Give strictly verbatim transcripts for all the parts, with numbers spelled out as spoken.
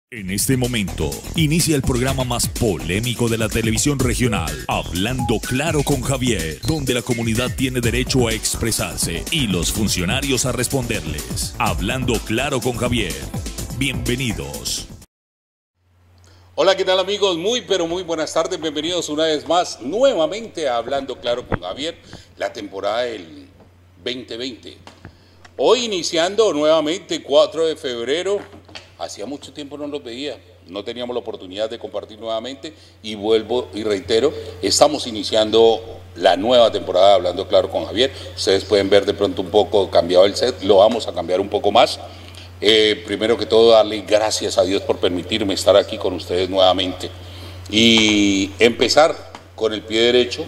En este momento, inicia el programa más polémico de la televisión regional, Hablando Claro con Javier, donde la comunidad tiene derecho a expresarse y los funcionarios a responderles. Hablando Claro con Javier. Bienvenidos. Hola, ¿qué tal amigos? Muy, pero muy buenas tardes. Bienvenidos una vez más, nuevamente a Hablando Claro con Javier, la temporada del veinte veinte. Hoy iniciando nuevamente, cuatro de febrero. Hacía mucho tiempo no los veía, no teníamos la oportunidad de compartir nuevamente y vuelvo y reitero, estamos iniciando la nueva temporada de Hablando Claro con Javier. Ustedes pueden ver de pronto un poco cambiado el set, lo vamos a cambiar un poco más. Eh, primero que todo, darle gracias a Dios por permitirme estar aquí con ustedes nuevamente y empezar con el pie derecho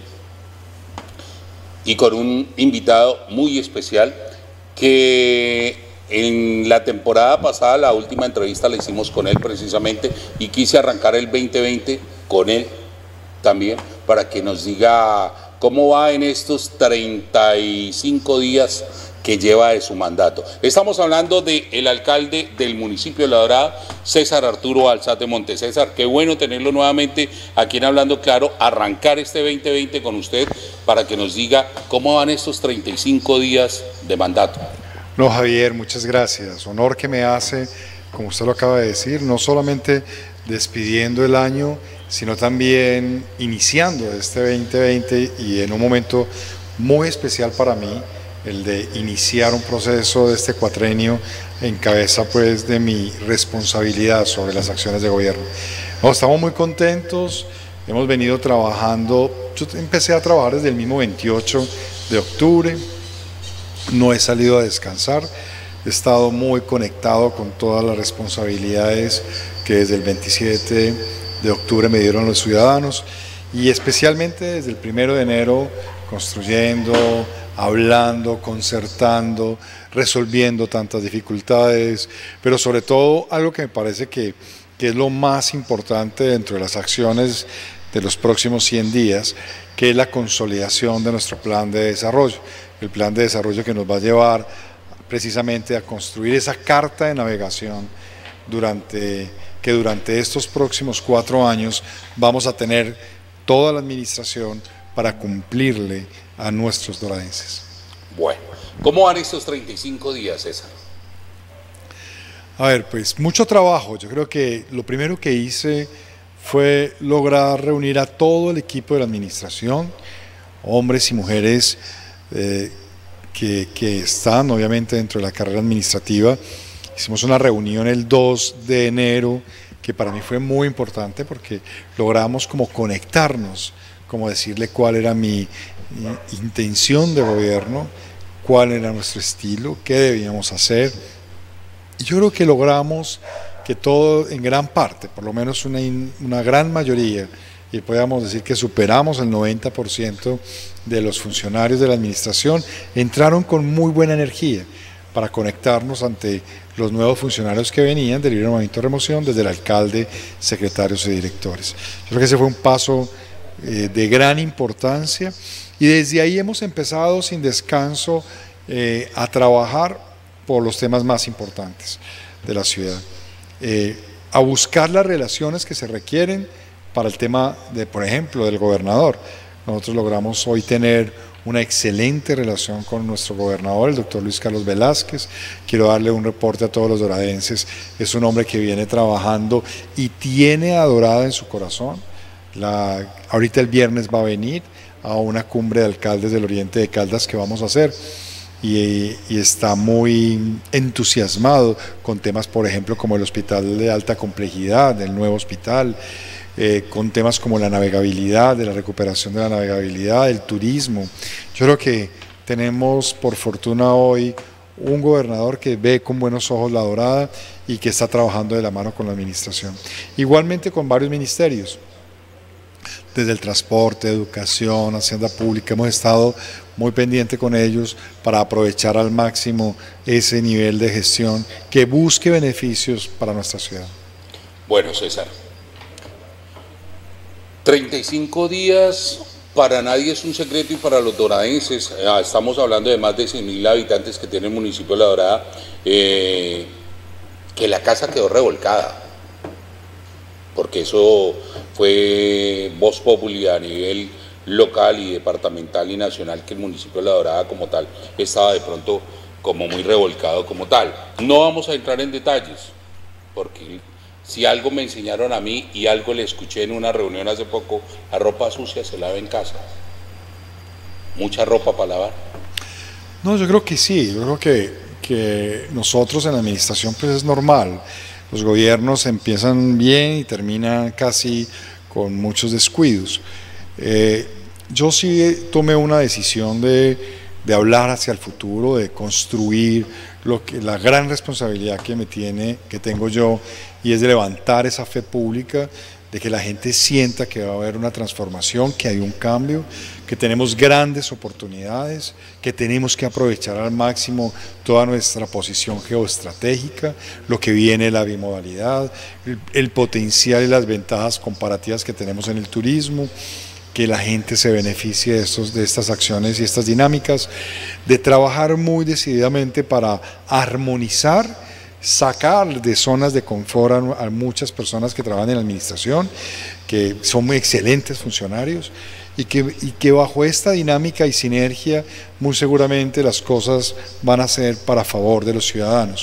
y con un invitado muy especial que en la temporada pasada, la última entrevista la hicimos con él precisamente y quise arrancar el veinte veinte con él también para que nos diga cómo va en estos treinta y cinco días que lleva de su mandato. Estamos hablando del alcalde del municipio de La Dorada, César Arturo Alzate Montes. César, qué bueno tenerlo nuevamente aquí en Hablando Claro, arrancar este veinte veinte con usted para que nos diga cómo van estos treinta y cinco días de mandato. No, Javier, muchas gracias. Honor que me hace, como usted lo acaba de decir, no solamente despidiendo el año, sino también iniciando este veinte veinte y en un momento muy especial para mí, el de iniciar un proceso de este cuatrenio en cabeza pues de mi responsabilidad sobre las acciones de gobierno. No, estamos muy contentos, hemos venido trabajando, yo empecé a trabajar desde el mismo veintiocho de octubre, no he salido a descansar, he estado muy conectado con todas las responsabilidades que desde el veintisiete de octubre me dieron los ciudadanos y especialmente desde el primero de enero construyendo, hablando, concertando, resolviendo tantas dificultades, pero sobre todo algo que me parece que, que es lo más importante dentro de las acciones de los próximos cien días, que es la consolidación de nuestro plan de desarrollo. El plan de desarrollo que nos va a llevar precisamente a construir esa carta de navegación durante, que durante estos próximos cuatro años vamos a tener toda la administración para cumplirle a nuestros doradenses. Bueno, ¿cómo van estos treinta y cinco días, César? A ver, pues mucho trabajo. Yo creo que lo primero que hice fue lograr reunir a todo el equipo de la administración, hombres y mujeres eh, que, que están obviamente dentro de la carrera administrativa. Hicimos una reunión el dos de enero que para mí fue muy importante porque logramos como conectarnos, como decirle cuál era mi, mi intención de gobierno, cuál era nuestro estilo, qué debíamos hacer. Y yo creo que logramos que todo en gran parte, por lo menos una, una gran mayoría, y podríamos decir que superamos el noventa por ciento de los funcionarios de la administración, entraron con muy buena energía para conectarnos ante los nuevos funcionarios que venían del libre movimiento de remoción, desde el alcalde, secretarios y directores. Yo creo que ese fue un paso eh, de gran importancia y desde ahí hemos empezado sin descanso eh, a trabajar por los temas más importantes de la ciudad. Eh, a buscar las relaciones que se requieren para el tema, de, por ejemplo, del gobernador. Nosotros logramos hoy tener una excelente relación con nuestro gobernador, el doctor Luis Carlos Velázquez. Quiero darle un reporte a todos los doradenses. Es un hombre que viene trabajando y tiene a Dorada en su corazón. La, ahorita el viernes va a venir a una cumbre de alcaldes del Oriente de Caldas que vamos a hacer. Y, y está muy entusiasmado con temas, por ejemplo, como el hospital de alta complejidad, el nuevo hospital, eh, con temas como la navegabilidad, de la recuperación de la navegabilidad, el turismo. Yo creo que tenemos, por fortuna hoy, un gobernador que ve con buenos ojos La Dorada y que está trabajando de la mano con la administración. Igualmente con varios ministerios. Desde el transporte, educación, hacienda pública, hemos estado muy pendientes con ellos para aprovechar al máximo ese nivel de gestión que busque beneficios para nuestra ciudad. Bueno, César, treinta y cinco días para nadie es un secreto y para los doradenses, estamos hablando de más de cien mil habitantes que tiene el municipio de La Dorada, eh, que la casa quedó revolcada. porque eso fue voz populi a nivel local y departamental y nacional, que el municipio de La Dorada como tal estaba de pronto como muy revolcado como tal. No vamos a entrar en detalles, porque si algo me enseñaron a mí y algo le escuché en una reunión hace poco, la ropa sucia se lava en casa. Mucha ropa para lavar. No, yo creo que sí, yo creo que, que nosotros en la administración pues es normal. Los gobiernos empiezan bien y terminan casi con muchos descuidos. Eh, yo sí tomé una decisión de, de hablar hacia el futuro, de construir lo que, la gran responsabilidad que me tiene, que tengo yo, y es de levantar esa fe pública, de que la gente sienta que va a haber una transformación, que hay un cambio, que tenemos grandes oportunidades, que tenemos que aprovechar al máximo toda nuestra posición geoestratégica, lo que viene la bimodalidad, el, el potencial y las ventajas comparativas que tenemos en el turismo, que la gente se beneficie de, estos, de estas acciones y estas dinámicas, de trabajar muy decididamente para armonizar, sacar de zonas de confort a, a muchas personas que trabajan en la administración, que son muy excelentes funcionarios, y que, y que bajo esta dinámica y sinergia muy seguramente las cosas van a ser para favor de los ciudadanos.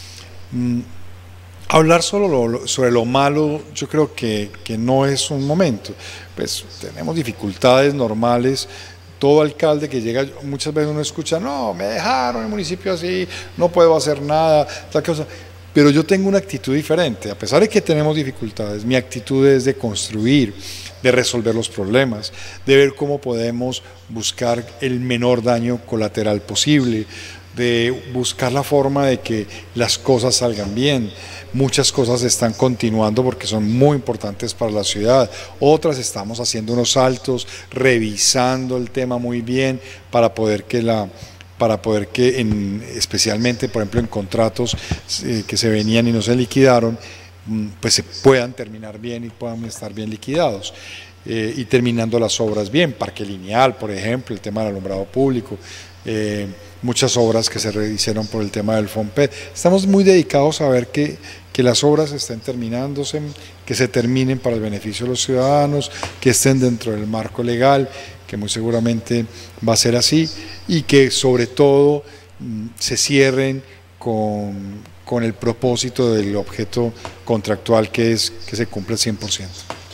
Mm, hablar solo lo, sobre lo malo yo creo que, que no es un momento, pues tenemos dificultades normales. Todo alcalde que llega, muchas veces uno escucha, no, me dejaron el municipio así, no puedo hacer nada, tal cosa. Pero yo tengo una actitud diferente, a pesar de que tenemos dificultades, mi actitud es de construir, de resolver los problemas, de ver cómo podemos buscar el menor daño colateral posible, de buscar la forma de que las cosas salgan bien. Muchas cosas están continuando porque son muy importantes para la ciudad, otras estamos haciendo unos saltos, revisando el tema muy bien para poder que la para poder que en, especialmente por ejemplo en contratos eh, que se venían y no se liquidaron, pues se puedan terminar bien y puedan estar bien liquidados. Eh, y terminando las obras bien, Parque Lineal, por ejemplo, el tema del alumbrado público, eh, muchas obras que se hicieron por el tema del FOMPED. Estamos muy dedicados a ver que, que las obras estén terminándose, que se terminen para el beneficio de los ciudadanos, que estén dentro del marco legal, que muy seguramente va a ser así, y que sobre todo mmm, se cierren con, con el propósito del objeto contractual, que es que se cumpla el cien por ciento.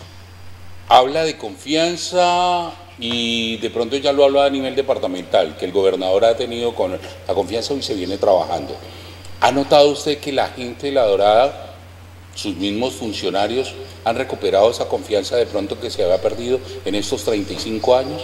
Habla de confianza y de pronto ya lo habla a nivel departamental, que el gobernador ha tenido con la confianza y se viene trabajando. ¿Ha notado usted que la gente de La Dorada, sus mismos funcionarios, han recuperado esa confianza de pronto que se había perdido en estos treinta y cinco años?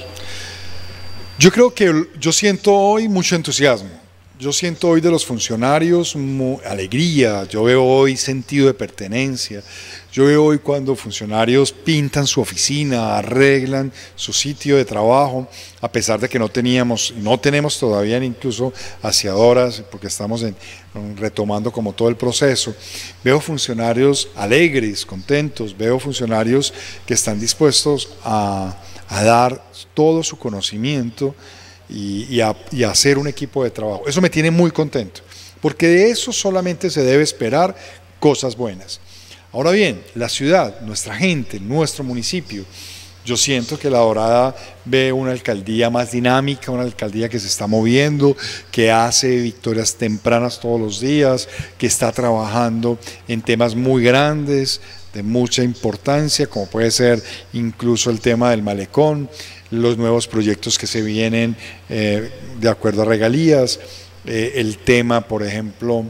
Yo creo que yo siento hoy mucho entusiasmo. Yo siento hoy de los funcionarios alegría, yo veo hoy sentido de pertenencia, yo veo hoy cuando funcionarios pintan su oficina, arreglan su sitio de trabajo, a pesar de que no teníamos, no tenemos todavía incluso aseadoras, porque estamos en, retomando como todo el proceso. Veo funcionarios alegres, contentos, veo funcionarios que están dispuestos a, a dar todo su conocimiento Y, y, a, y a hacer un equipo de trabajo. Eso me tiene muy contento, porque de eso solamente se debe esperar cosas buenas. Ahora bien, la ciudad, nuestra gente, nuestro municipio, yo siento que La Dorada ve una alcaldía más dinámica, una alcaldía que se está moviendo, que hace victorias tempranas todos los días, que está trabajando en temas muy grandes, de mucha importancia, como puede ser incluso el tema del malecón, los nuevos proyectos que se vienen eh, de acuerdo a regalías, eh, el tema, por ejemplo,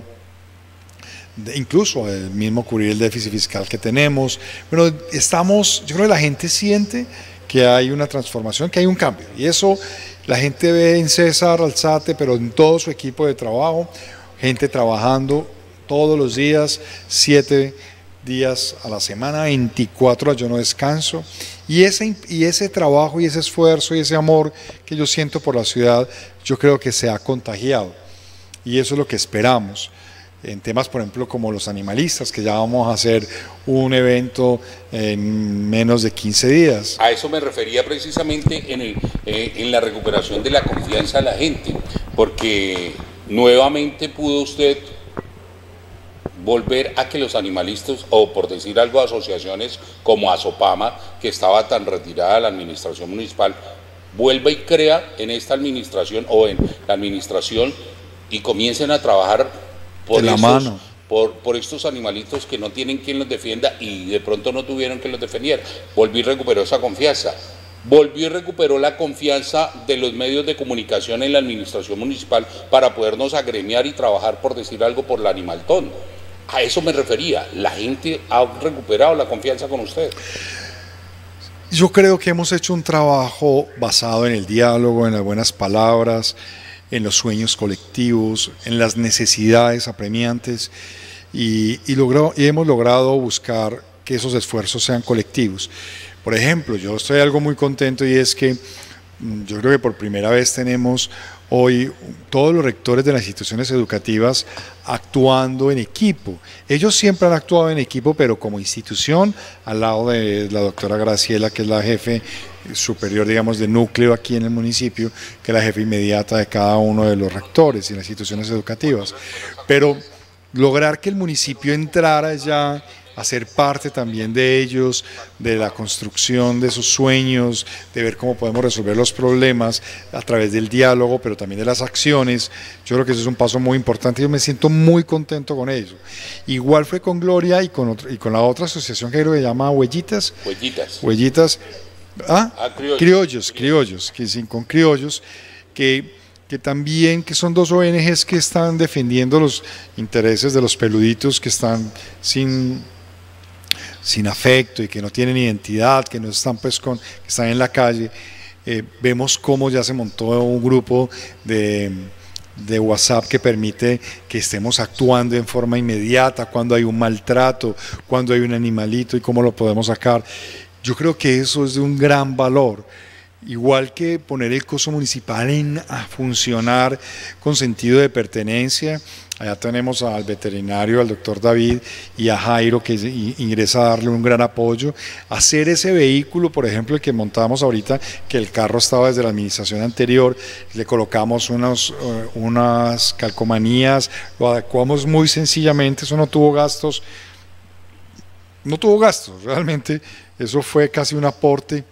de, incluso el mismo cubrir el déficit fiscal que tenemos. Bueno, estamos, yo creo que la gente siente que hay una transformación, que hay un cambio, y eso la gente ve en César Alzate, pero en todo su equipo de trabajo, gente trabajando todos los días, siete días a la semana, veinticuatro horas, yo no descanso, y ese, y ese trabajo y ese esfuerzo y ese amor que yo siento por la ciudad, yo creo que se ha contagiado, y eso es lo que esperamos en temas, por ejemplo, como los animalistas, que ya vamos a hacer un evento en menos de quince días. A eso me refería precisamente en, el, eh, en la recuperación de la confianza de la gente, porque nuevamente pudo usted volver a que los animalistas, o por decir algo, asociaciones como Asopama, que estaba tan retirada de la administración municipal, vuelva y crea en esta administración o en la administración y comiencen a trabajar por, de la estos, mano. por, por estos animalitos que no tienen quien los defienda y de pronto no tuvieron quien los defendiera. Volvió y recuperó esa confianza. Volvió y recuperó la confianza de los medios de comunicación en la administración municipal para podernos agremiar y trabajar, por decir algo, por el animaltón. A eso me refería. La gente ha recuperado la confianza con usted. Yo creo que hemos hecho un trabajo basado en el diálogo, en las buenas palabras, en los sueños colectivos, en las necesidades apremiantes y, y, logró, y hemos logrado buscar que esos esfuerzos sean colectivos. Por ejemplo, yo estoy algo muy contento y es que yo creo que por primera vez tenemos hoy todos los rectores de las instituciones educativas actuando en equipo. Ellos siempre han actuado en equipo, pero como institución, al lado de la doctora Graciela, que es la jefe superior, digamos, de núcleo aquí en el municipio, que es la jefe inmediata de cada uno de los rectores y las instituciones educativas. Pero lograr que el municipio entrara ya a ser parte también de ellos, de la construcción de sus sueños, de ver cómo podemos resolver los problemas a través del diálogo, pero también de las acciones. Yo creo que eso es un paso muy importante y yo me siento muy contento con eso. Igual fue con Gloria y con, otro, y con la otra asociación que creo que se llama Huellitas. Huellitas. Huellitas. Ah, ah criollos. criollos, criollos, que sí, con criollos, que... que también que son dos O N Ges que están defendiendo los intereses de los peluditos que están sin, sin afecto y que no tienen identidad, que no están pues con, que están en la calle. Eh, vemos cómo ya se montó un grupo de, de WhatsApp que permite que estemos actuando en forma inmediata cuando hay un maltrato, cuando hay un animalito y cómo lo podemos sacar. Yo creo que eso es de un gran valor. Igual que poner el coso municipal en, a funcionar con sentido de pertenencia. Allá tenemos al veterinario, al doctor David y a Jairo que ingresa a darle un gran apoyo. Hacer ese vehículo, por ejemplo, el que montábamos ahorita, que el carro estaba desde la administración anterior, le colocamos unos, uh, unas calcomanías, lo adecuamos muy sencillamente, eso no tuvo gastos, no tuvo gastos, realmente eso fue casi un aporte.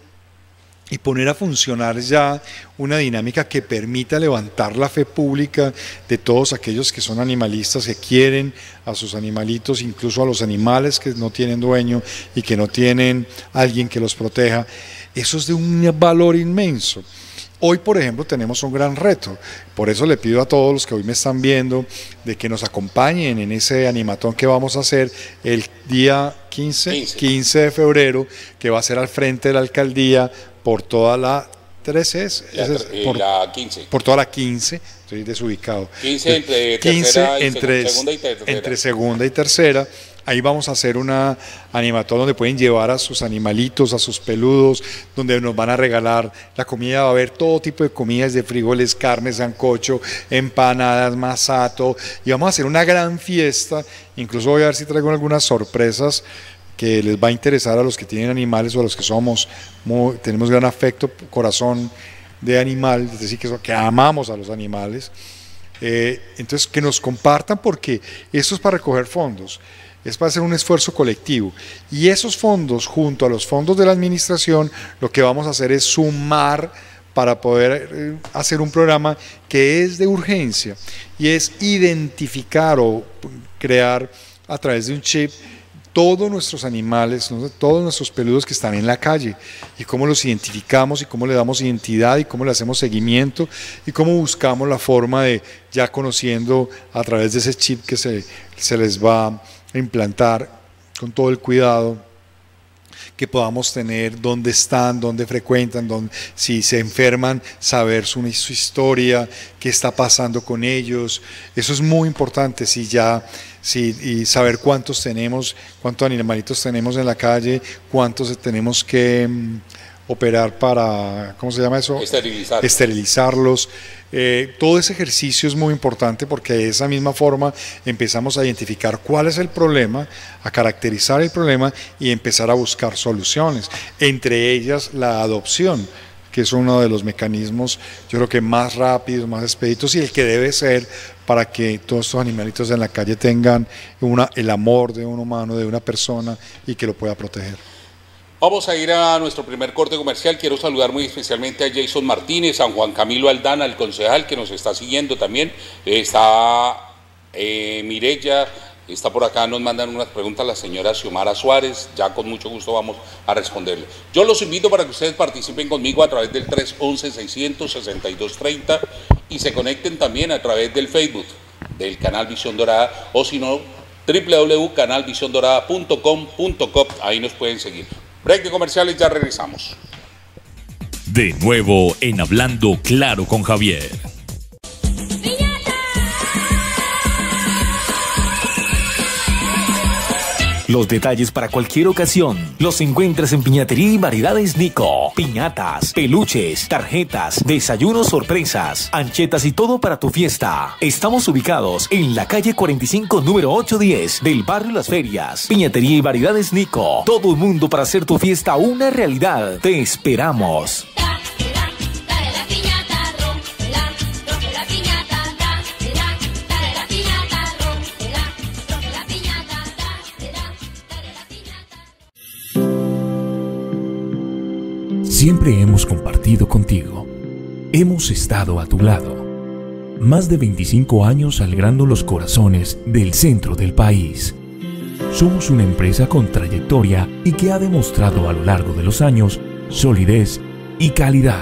Y poner a funcionar ya una dinámica que permita levantar la fe pública de todos aquellos que son animalistas, que quieren a sus animalitos, incluso a los animales que no tienen dueño y que no tienen alguien que los proteja. Eso es de un valor inmenso. Hoy, por ejemplo, tenemos un gran reto, por eso le pido a todos los que hoy me están viendo de que nos acompañen en ese animatón que vamos a hacer el día quince, quince de febrero, que va a ser al frente de la alcaldía por toda la trece, es, la, es, por, la quince. Por toda la quince, estoy desubicado. quince entre, quince tercera y entre, segunda y tercera. Entre segunda y tercera. Ahí vamos a hacer una animatón donde pueden llevar a sus animalitos, a sus peludos, donde nos van a regalar la comida, va a haber todo tipo de comidas, de frijoles, carne, sancocho, empanadas, masato, y vamos a hacer una gran fiesta. Incluso voy a ver si traigo algunas sorpresas que les va a interesar a los que tienen animales o a los que somos, muy, tenemos gran afecto, corazón de animal, es decir, que, que amamos a los animales. Eh, entonces, que nos compartan porque esto es para recoger fondos. Es para hacer un esfuerzo colectivo y esos fondos junto a los fondos de la administración lo que vamos a hacer es sumar para poder hacer un programa que es de urgencia y es identificar o crear a través de un chip todos nuestros animales, todos nuestros peludos que están en la calle y cómo los identificamos y cómo le damos identidad y cómo le hacemos seguimiento y cómo buscamos la forma de ya conociendo a través de ese chip que se, se les va a implantar con todo el cuidado que podamos tener, dónde están, dónde frecuentan, dónde, si se enferman, saber su, su historia, qué está pasando con ellos. Eso es muy importante, si ya, si, y saber cuántos tenemos, cuántos animalitos tenemos en la calle, cuántos tenemos que um, operar para, ¿cómo se llama eso? Esterilizar. Esterilizarlos. Eh, todo ese ejercicio es muy importante porque de esa misma forma empezamos a identificar cuál es el problema, a caracterizar el problema y empezar a buscar soluciones, entre ellas la adopción. que es uno de los mecanismos, yo creo que más rápidos, más expeditos y el que debe ser para que todos estos animalitos en la calle tengan una, el amor de un humano, de una persona y que lo pueda proteger. Vamos a ir a nuestro primer corte comercial. Quiero saludar muy especialmente a Jason Martínez, a Juan Camilo Aldana, el concejal que nos está siguiendo también. Está eh, Mirella, está por acá, nos mandan unas preguntas la señora Xiomara Suárez, ya con mucho gusto vamos a responderle. Yo los invito para que ustedes participen conmigo a través del tres once, seiscientos sesenta y dos treinta y se conecten también a través del Facebook, del canal Visión Dorada, o si no, doble u doble u doble u punto canal visión dorada punto com punto co, ahí nos pueden seguir. Break de comerciales, ya regresamos. De nuevo en Hablando Claro con Javier. Los detalles para cualquier ocasión los encuentras en Piñatería y Variedades Nico. Piñatas, peluches, tarjetas, desayunos sorpresas, anchetas y todo para tu fiesta. Estamos ubicados en la calle cuarenta y cinco, número ochocientos diez del barrio Las Ferias. Piñatería y Variedades Nico. Todo el mundo para hacer tu fiesta una realidad. Te esperamos. Siempre hemos compartido contigo. Hemos estado a tu lado. Más de veinticinco años alegrando los corazones del centro del país. Somos una empresa con trayectoria y que ha demostrado a lo largo de los años solidez y calidad.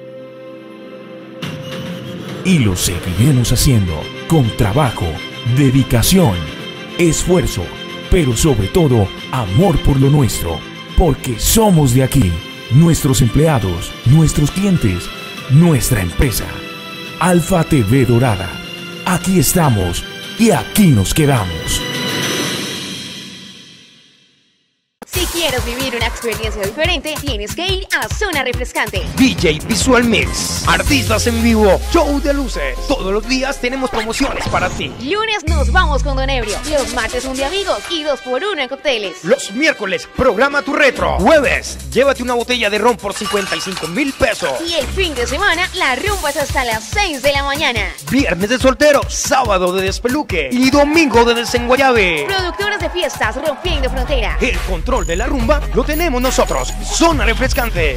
Y lo seguiremos haciendo con trabajo, dedicación, esfuerzo, pero sobre todo amor por lo nuestro, porque somos de aquí. Nuestros empleados, nuestros clientes, nuestra empresa. Alfa T V Dorada. Aquí estamos y aquí nos quedamos. Si quieres vivir una experiencia diferente, tienes que ir a Zona Refrescante. D J Visual Mix, artistas en vivo, show de luces. Todos los días tenemos promociones para ti. Lunes nos vamos con Don Ebrio. Los martes un de amigos y dos por uno en cócteles. Los miércoles, programa tu retro. Jueves, llévate una botella de ron por cincuenta y cinco mil pesos. Y el fin de semana, la rumba es hasta las seis de la mañana. Viernes de soltero, sábado de despeluque y domingo de desenguayabe. Productores de fiestas rompiendo frontera. El control de la rumba lo tenemos nosotros. Zona Refrescante.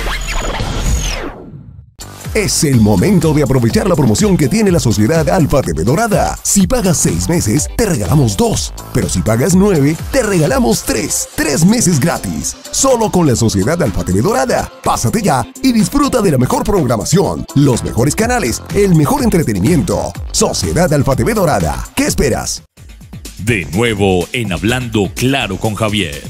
Es el momento de aprovechar la promoción que tiene la Sociedad Alfa T V Dorada. Si pagas seis meses, te regalamos dos. Pero si pagas nueve, te regalamos tres. Tres meses gratis. Solo con la Sociedad Alfa T V Dorada. Pásate ya y disfruta de la mejor programación, los mejores canales, el mejor entretenimiento. Sociedad Alfa T V Dorada. ¿Qué esperas? De nuevo en Hablando Claro con Javier.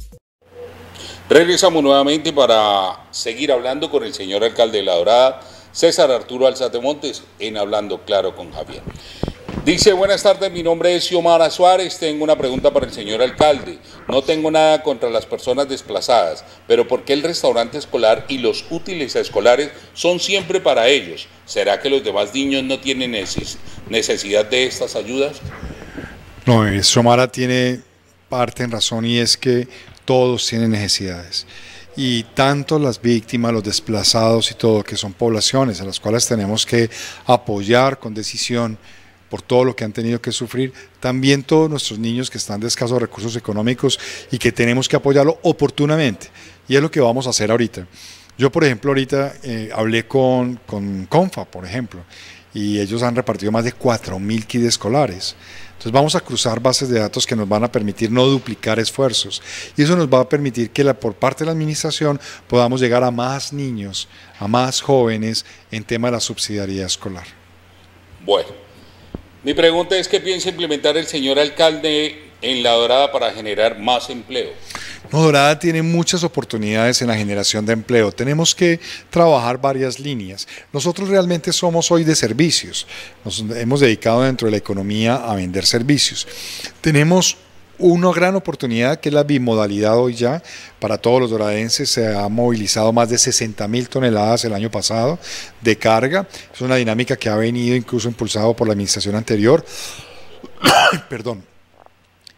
Regresamos nuevamente para seguir hablando con el señor alcalde de La Dorada, César Arturo Alzate Montes, en Hablando Claro con Javier. Dice, buenas tardes, mi nombre es Xiomara Suárez, tengo una pregunta para el señor alcalde. No tengo nada contra las personas desplazadas, pero ¿por qué el restaurante escolar y los útiles escolares son siempre para ellos? ¿Será que los demás niños no tienen necesidad de estas ayudas? No, Xiomara tiene parte en razón y es que todos tienen necesidades y tanto las víctimas, los desplazados y todo, que son poblaciones a las cuales tenemos que apoyar con decisión por todo lo que han tenido que sufrir, también todos nuestros niños que están de escasos recursos económicos y que tenemos que apoyarlo oportunamente, y es lo que vamos a hacer ahorita. Yo, por ejemplo, ahorita eh, hablé con, con CONFA, por ejemplo, y ellos han repartido más de cuatro mil kits escolares. Entonces vamos a cruzar bases de datos que nos van a permitir no duplicar esfuerzos, y eso nos va a permitir que la, por parte de la administración podamos llegar a más niños, a más jóvenes en tema de la subsidiariedad escolar. Bueno, mi pregunta es ¿qué piensa implementar el señor alcalde en La Dorada para generar más empleo? No, Dorada tiene muchas oportunidades en la generación de empleo. Tenemos que trabajar varias líneas. Nosotros realmente somos hoy de servicios. Nos hemos dedicado dentro de la economía a vender servicios. Tenemos una gran oportunidad que es la bimodalidad hoy ya. Para todos los doradenses se ha movilizado más de sesenta mil toneladas el año pasado de carga. Es una dinámica que ha venido incluso impulsado por la administración anterior. Perdón.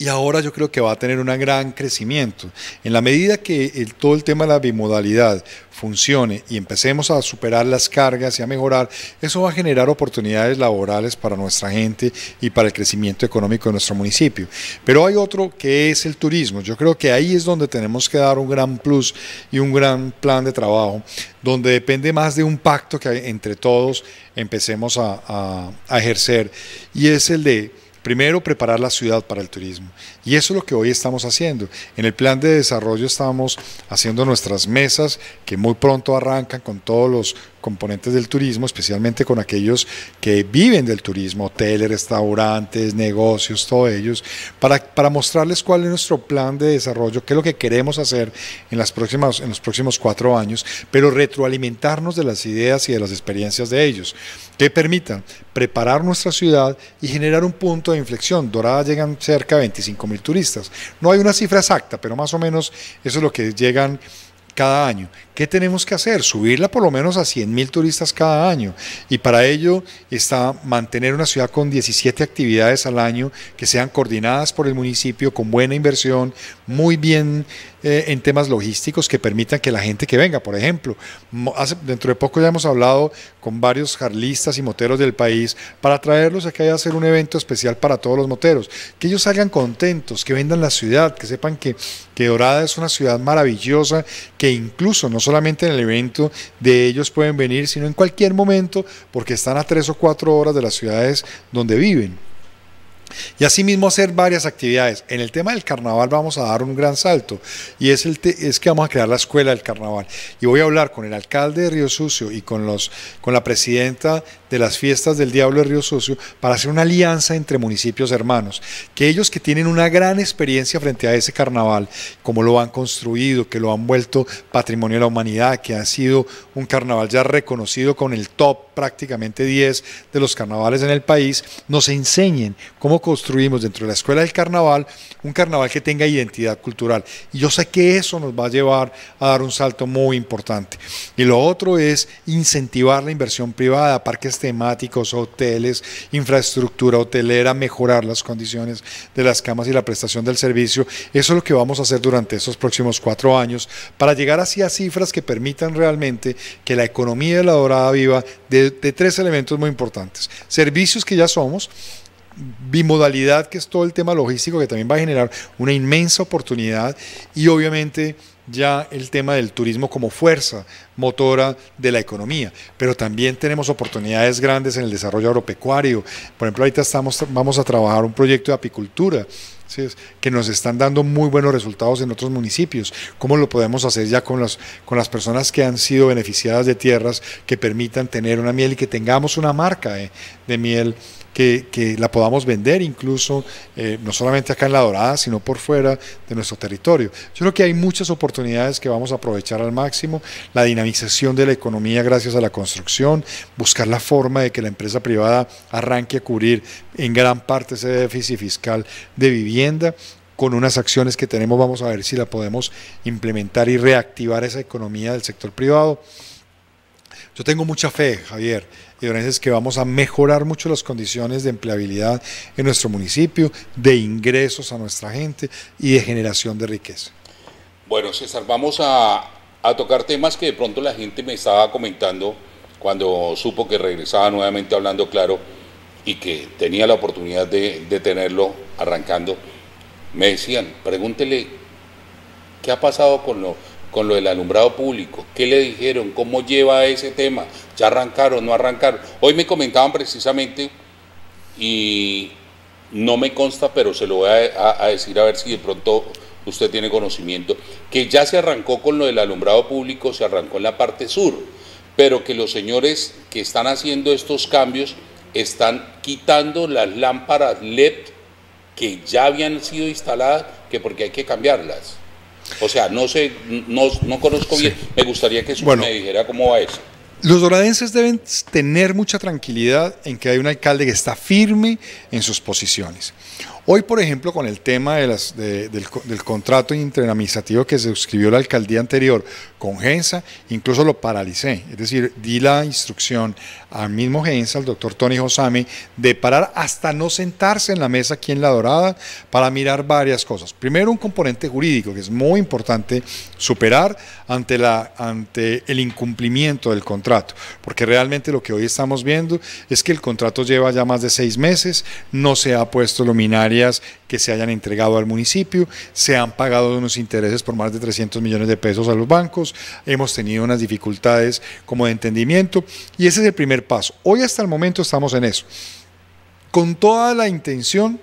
y ahora yo creo que va a tener un gran crecimiento. En la medida que el, todo el tema de la bimodalidad funcione y empecemos a superar las cargas y a mejorar, eso va a generar oportunidades laborales para nuestra gente y para el crecimiento económico de nuestro municipio. Pero hay otro que es el turismo. Yo creo que ahí es donde tenemos que dar un gran plus y un gran plan de trabajo, donde depende más de un pacto que entre todos empecemos a, a, a ejercer, y es el de primero, preparar la ciudad para el turismo. Y eso es lo que hoy estamos haciendo. En el plan de desarrollo estamos haciendo nuestras mesas que muy pronto arrancan con todos los componentes del turismo, especialmente con aquellos que viven del turismo, hoteles, restaurantes, negocios, todos ellos, para, para mostrarles cuál es nuestro plan de desarrollo, qué es lo que queremos hacer en, las próximas, en los próximos cuatro años, pero retroalimentarnos de las ideas y de las experiencias de ellos, que permitan preparar nuestra ciudad y generar un punto de inflexión. Dorada llegan cerca de veinticinco mil turistas. No hay una cifra exacta, pero más o menos eso es lo que llegan cada año. ¿Qué tenemos que hacer? Subirla por lo menos a cien mil turistas cada año, y para ello está mantener una ciudad con diecisiete actividades al año que sean coordinadas por el municipio, con buena inversión, muy bien eh, en temas logísticos que permitan que la gente que venga, por ejemplo, hace, dentro de poco ya hemos hablado con varios jarlistas y moteros del país para traerlos aquí a hacer un evento especial para todos los moteros, que ellos salgan contentos, que vendan la ciudad, que sepan que, que Dorada es una ciudad maravillosa, que incluso no solamente en el evento de ellos pueden venir, sino en cualquier momento, porque están a tres o cuatro horas de las ciudades donde viven. Y asimismo hacer varias actividades. En el tema del carnaval vamos a dar un gran salto, y es, el te es que vamos a crear la escuela del carnaval, y voy a hablar con el alcalde de Río Sucio y con, los, con la presidenta de las fiestas del Diablo de Río Sucio para hacer una alianza entre municipios hermanos, que ellos que tienen una gran experiencia frente a ese carnaval, como lo han construido, que lo han vuelto patrimonio de la humanidad, que ha sido un carnaval ya reconocido con el top prácticamente diez de los carnavales en el país, nos enseñen cómo construimos dentro de la escuela del carnaval un carnaval que tenga identidad cultural. Y yo sé que eso nos va a llevar a dar un salto muy importante. Y lo otro es incentivar la inversión privada, parques temáticos, hoteles, infraestructura hotelera, mejorar las condiciones de las camas y la prestación del servicio. Eso es lo que vamos a hacer durante estos próximos cuatro años para llegar así a cifras que permitan realmente que la economía de la Dorada viva de, de tres elementos muy importantes: servicios, que ya somos; bimodalidad, que es todo el tema logístico, que también va a generar una inmensa oportunidad; y obviamente ya el tema del turismo como fuerza motora de la economía. Pero también tenemos oportunidades grandes en el desarrollo agropecuario. Por ejemplo, ahorita estamos, vamos a trabajar un proyecto de apicultura, ¿sí?, que nos están dando muy buenos resultados en otros municipios. ¿Cómo lo podemos hacer ya con, los, con las personas que han sido beneficiadas de tierras que permitan tener una miel y que tengamos una marca de, de miel Que, que la podamos vender incluso eh, no solamente acá en La Dorada, sino por fuera de nuestro territorio? Yo creo que hay muchas oportunidades que vamos a aprovechar al máximo: la dinamización de la economía gracias a la construcción, buscar la forma de que la empresa privada arranque a cubrir en gran parte ese déficit fiscal de vivienda. Con unas acciones que tenemos vamos a ver si la podemos implementar y reactivar esa economía del sector privado. Yo tengo mucha fe, Javier, y es que vamos a mejorar mucho las condiciones de empleabilidad en nuestro municipio, de ingresos a nuestra gente y de generación de riqueza. Bueno, César, vamos a, a tocar temas que de pronto la gente me estaba comentando cuando supo que regresaba nuevamente Hablando Claro y que tenía la oportunidad de, de tenerlo arrancando. Me decían, pregúntele qué ha pasado con lo... con lo del alumbrado público, qué le dijeron, cómo lleva ese tema, ya arrancaron, no arrancaron. Hoy me comentaban precisamente, y no me consta, pero se lo voy a, a, a decir a ver si de pronto usted tiene conocimiento, que ya se arrancó con lo del alumbrado público, se arrancó en la parte sur, pero que los señores que están haciendo estos cambios están quitando las lámparas L E D que ya habían sido instaladas, que porque hay que cambiarlas. O sea, no sé, no, no conozco bien, sí. Me gustaría que bueno, me dijera cómo va eso. Los doradenses deben tener mucha tranquilidad en que hay un alcalde que está firme en sus posiciones. Hoy, por ejemplo, con el tema de las, de, del, del contrato interadministrativo que se suscribió la alcaldía anterior con Gensa, incluso lo paralicé, es decir, di la instrucción al mismo Gensa, al doctor Tony Josame, de parar hasta no sentarse en la mesa aquí en La Dorada para mirar varias cosas. Primero, un componente jurídico que es muy importante superar ante, la, ante el incumplimiento del contrato, porque realmente lo que hoy estamos viendo es que el contrato lleva ya más de seis meses, no se ha puesto luminaria que se hayan entregado al municipio, se han pagado unos intereses por más de trescientos millones de pesos a los bancos, hemos tenido unas dificultades como de entendimiento y ese es el primer paso. Hoy hasta el momento estamos en eso, con toda la intención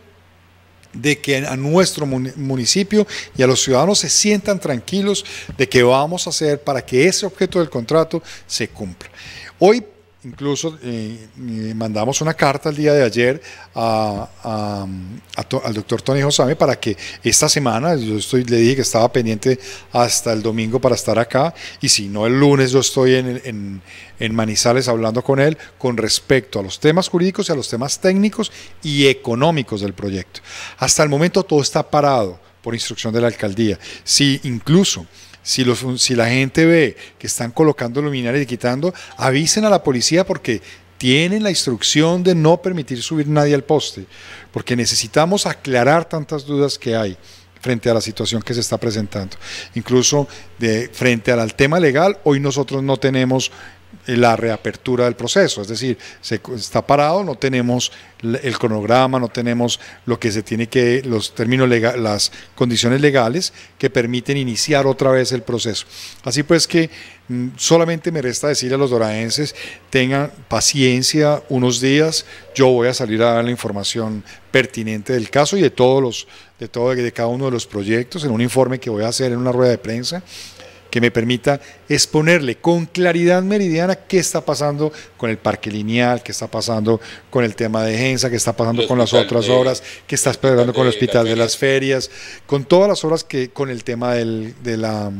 de que a nuestro municipio y a los ciudadanos se sientan tranquilos de que vamos a hacer para que ese objeto del contrato se cumpla. Hoy incluso eh, mandamos una carta el día de ayer a, a, a to, al doctor Tony Josame para que esta semana, yo estoy, le dije que estaba pendiente hasta el domingo para estar acá, y si no el lunes yo estoy en, en, en Manizales hablando con él con respecto a los temas jurídicos y a los temas técnicos y económicos del proyecto. Hasta el momento todo está parado por instrucción de la alcaldía. Si incluso Si, los, si la gente ve que están colocando luminarias y quitando, avisen a la policía porque tienen la instrucción de no permitir subir nadie al poste, porque necesitamos aclarar tantas dudas que hay frente a la situación que se está presentando. Incluso de, frente al, al tema legal, hoy nosotros no tenemos la reapertura del proceso, es decir, se está parado, no tenemos el cronograma, no tenemos lo que se tiene que, los términos legales, las condiciones legales que permiten iniciar otra vez el proceso. Así pues que mmm, solamente me resta decirle a los doradenses, tengan paciencia unos días, yo voy a salir a dar la información pertinente del caso y de todos los, de todo, de cada uno de los proyectos en un informe que voy a hacer en una rueda de prensa, que me permita exponerle con claridad meridiana qué está pasando con el parque lineal, qué está pasando con el tema de Gensa, qué está pasando con las otras de, obras, qué está esperando con el hospital de las ferias, con todas las obras que, con el tema del, de la...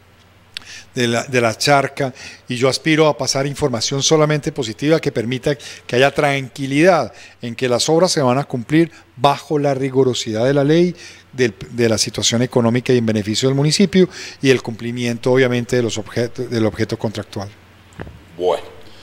De la, de la charca, y yo aspiro a pasar información solamente positiva que permita que haya tranquilidad en que las obras se van a cumplir bajo la rigurosidad de la ley, de, de la situación económica y en beneficio del municipio y el cumplimiento obviamente de los objetos, del objeto contractual. Bueno,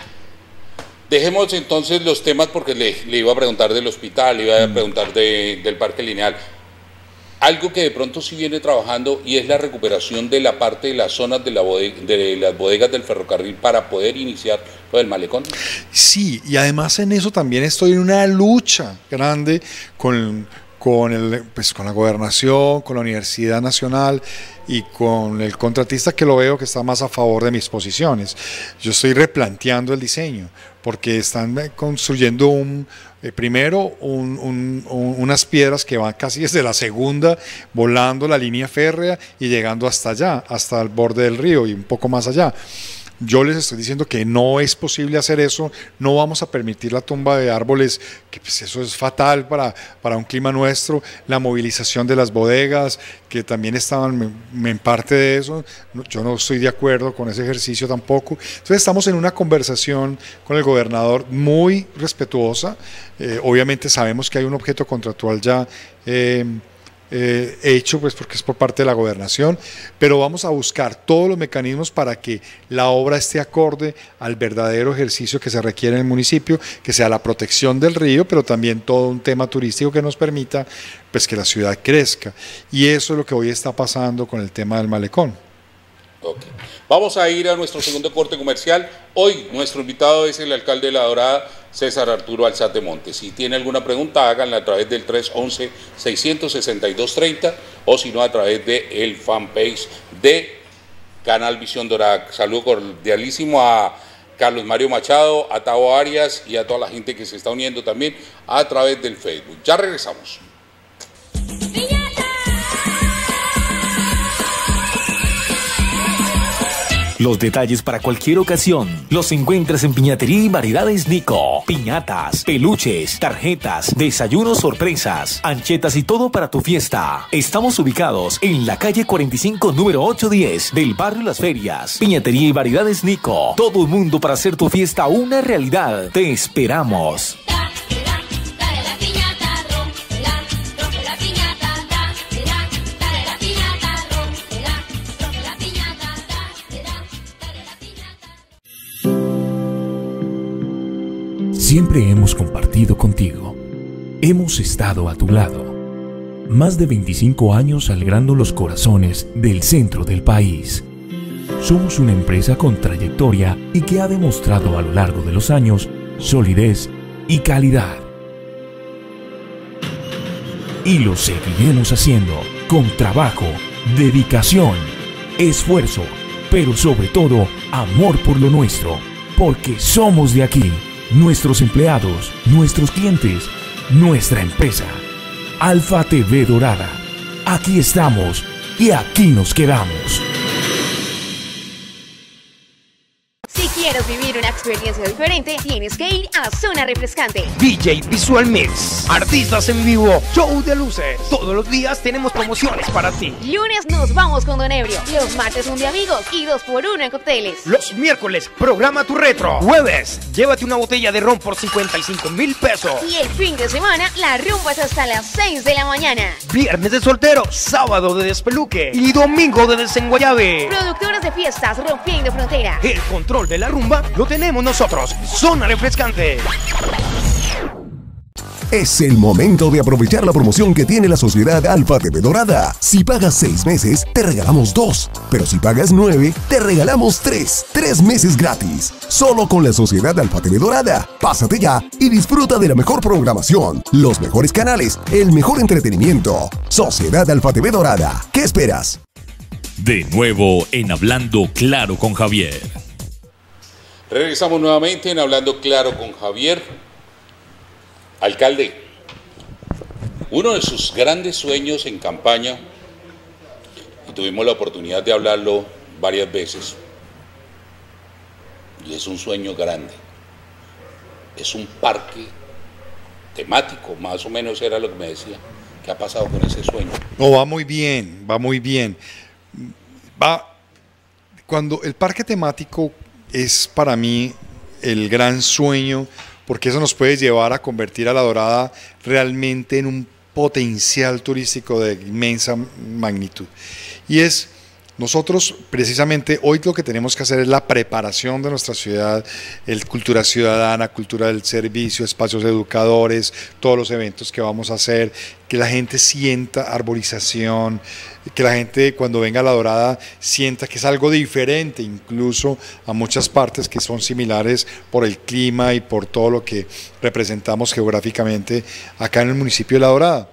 dejemos entonces los temas porque le, le iba a preguntar del hospital, le iba a preguntar de, del parque lineal. Algo que de pronto sí viene trabajando y es la recuperación de la parte de las zonas de, la bodega, de las bodegas del ferrocarril para poder iniciar lo del malecón. Sí, y además en eso también estoy en una lucha grande con, con, el, pues, con la gobernación, con la Universidad Nacional y con el contratista que lo veo que está más a favor de mis posiciones. Yo estoy replanteando el diseño porque están construyendo un... Eh, primero un, un, un, unas piedras que van casi desde la segunda, volando la línea férrea y llegando hasta allá, hasta el borde del río y un poco más allá. Yo les estoy diciendo que no es posible hacer eso, no vamos a permitir la tumba de árboles, que pues eso es fatal para, para un clima nuestro, la movilización de las bodegas, que también estaban en parte de eso, yo no estoy de acuerdo con ese ejercicio tampoco. Entonces estamos en una conversación con el gobernador muy respetuosa, eh, obviamente sabemos que hay un objeto contractual ya eh, Eh, hecho pues porque es por parte de la gobernación, pero vamos a buscar todos los mecanismos para que la obra esté acorde al verdadero ejercicio que se requiere en el municipio, que sea la protección del río, pero también todo un tema turístico que nos permita pues que la ciudad crezca, y eso es lo que hoy está pasando con el tema del malecón. Okay. Vamos a ir a nuestro segundo corte comercial. Hoy nuestro invitado es el alcalde de La Dorada, César Arturo Alzate Montes. Si tiene alguna pregunta, háganla a través del tres once, seiscientos sesenta y dos treinta o si no a través del fanpage de Canal Visión Dorada. Saludo cordialísimo a Carlos Mario Machado, a Tavo Arias y a toda la gente que se está uniendo también a través del Facebook. Ya regresamos. Los detalles para cualquier ocasión los encuentras en Piñatería y Variedades Nico. Piñatas, peluches, tarjetas, desayunos sorpresas, anchetas y todo para tu fiesta. Estamos ubicados en la calle cuarenta y cinco, número ochocientos diez del barrio Las Ferias. Piñatería y Variedades Nico. Todo el mundo para hacer tu fiesta una realidad. Te esperamos. Siempre hemos compartido contigo. Hemos estado a tu lado. Más de veinticinco años alegrando los corazones del centro del país. Somos una empresa con trayectoria y que ha demostrado a lo largo de los años solidez y calidad. Y lo seguiremos haciendo con trabajo, dedicación, esfuerzo, pero sobre todo amor por lo nuestro, porque somos de aquí, nuestros empleados, nuestros clientes, nuestra empresa. Alfa T V Dorada. Aquí estamos y aquí nos quedamos. Si quieres vivir una experiencia diferente, tienes que ir a Zona Refrescante. D J Visual Mix, artistas en vivo, show de luces. Todos los días tenemos promociones para ti. Lunes nos vamos con Don Ebrio. Los martes un de amigos y dos por uno en cócteles. Los miércoles, programa tu retro. Jueves, llévate una botella de ron por cincuenta y cinco mil pesos. Y el fin de semana, la rumba es hasta las seis de la mañana. Viernes de soltero, sábado de despeluque y domingo de desenguayabe. Productores de fiestas rompiendo fronteras. El control de la rumba lo tenemos nosotros. Zona Refrescante. Es el momento de aprovechar la promoción que tiene la sociedad Alfa T V Dorada. Si pagas seis meses, te regalamos dos. Pero si pagas nueve, te regalamos tres. Tres meses gratis. Solo con la sociedad Alfa T V Dorada. Pásate ya y disfruta de la mejor programación, los mejores canales, el mejor entretenimiento. Sociedad Alfa T V Dorada. ¿Qué esperas? De nuevo en Hablando Claro con Javier. Regresamos nuevamente en Hablando Claro con Javier. Alcalde, uno de sus grandes sueños en campaña, y tuvimos la oportunidad de hablarlo varias veces, y es un sueño grande, es un parque temático, más o menos era lo que me decía. ¿Qué ha pasado con ese sueño? No, va muy bien, va muy bien. Va, cuando el parque temático es para mí el gran sueño, porque eso nos puede llevar a convertir a La Dorada realmente en un potencial turístico de inmensa magnitud. Y es, nosotros precisamente hoy lo que tenemos que hacer es la preparación de nuestra ciudad, el cultura ciudadana, cultura del servicio, espacios educadores, todos los eventos que vamos a hacer, que la gente sienta arborización, que la gente cuando venga a La Dorada sienta que es algo diferente incluso a muchas partes que son similares por el clima y por todo lo que representamos geográficamente acá en el municipio de La Dorada.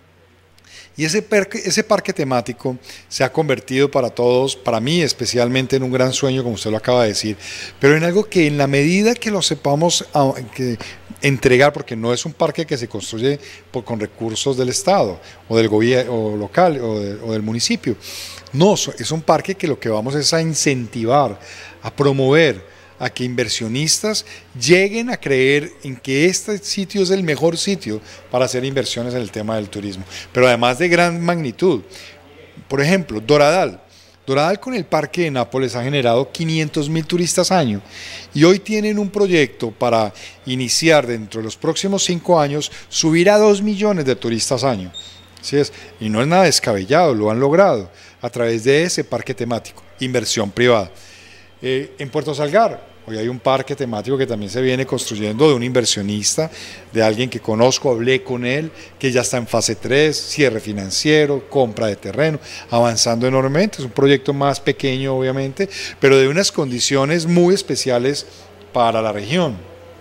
Y ese parque, ese parque temático se ha convertido para todos, para mí especialmente, en un gran sueño, como usted lo acaba de decir, pero en algo que en la medida que lo sepamos a, que entregar, porque no es un parque que se construye por, con recursos del Estado o del gobierno local o, de, o del municipio, no, es un parque que lo que vamos es a incentivar, a promover, a que inversionistas lleguen a creer en que este sitio es el mejor sitio para hacer inversiones en el tema del turismo, pero además de gran magnitud. Por ejemplo, Doradal. Doradal con el parque de Nápoles ha generado quinientos mil turistas año y hoy tienen un proyecto para iniciar dentro de los próximos cinco años subir a dos millones de turistas año. Así es, y no es nada descabellado, lo han logrado a través de ese parque temático, inversión privada. Eh, en Puerto Salgar, hoy hay un parque temático que también se viene construyendo de un inversionista, de alguien que conozco, hablé con él, que ya está en fase tres, cierre financiero, compra de terreno, avanzando enormemente. Es un proyecto más pequeño obviamente, pero de unas condiciones muy especiales para la región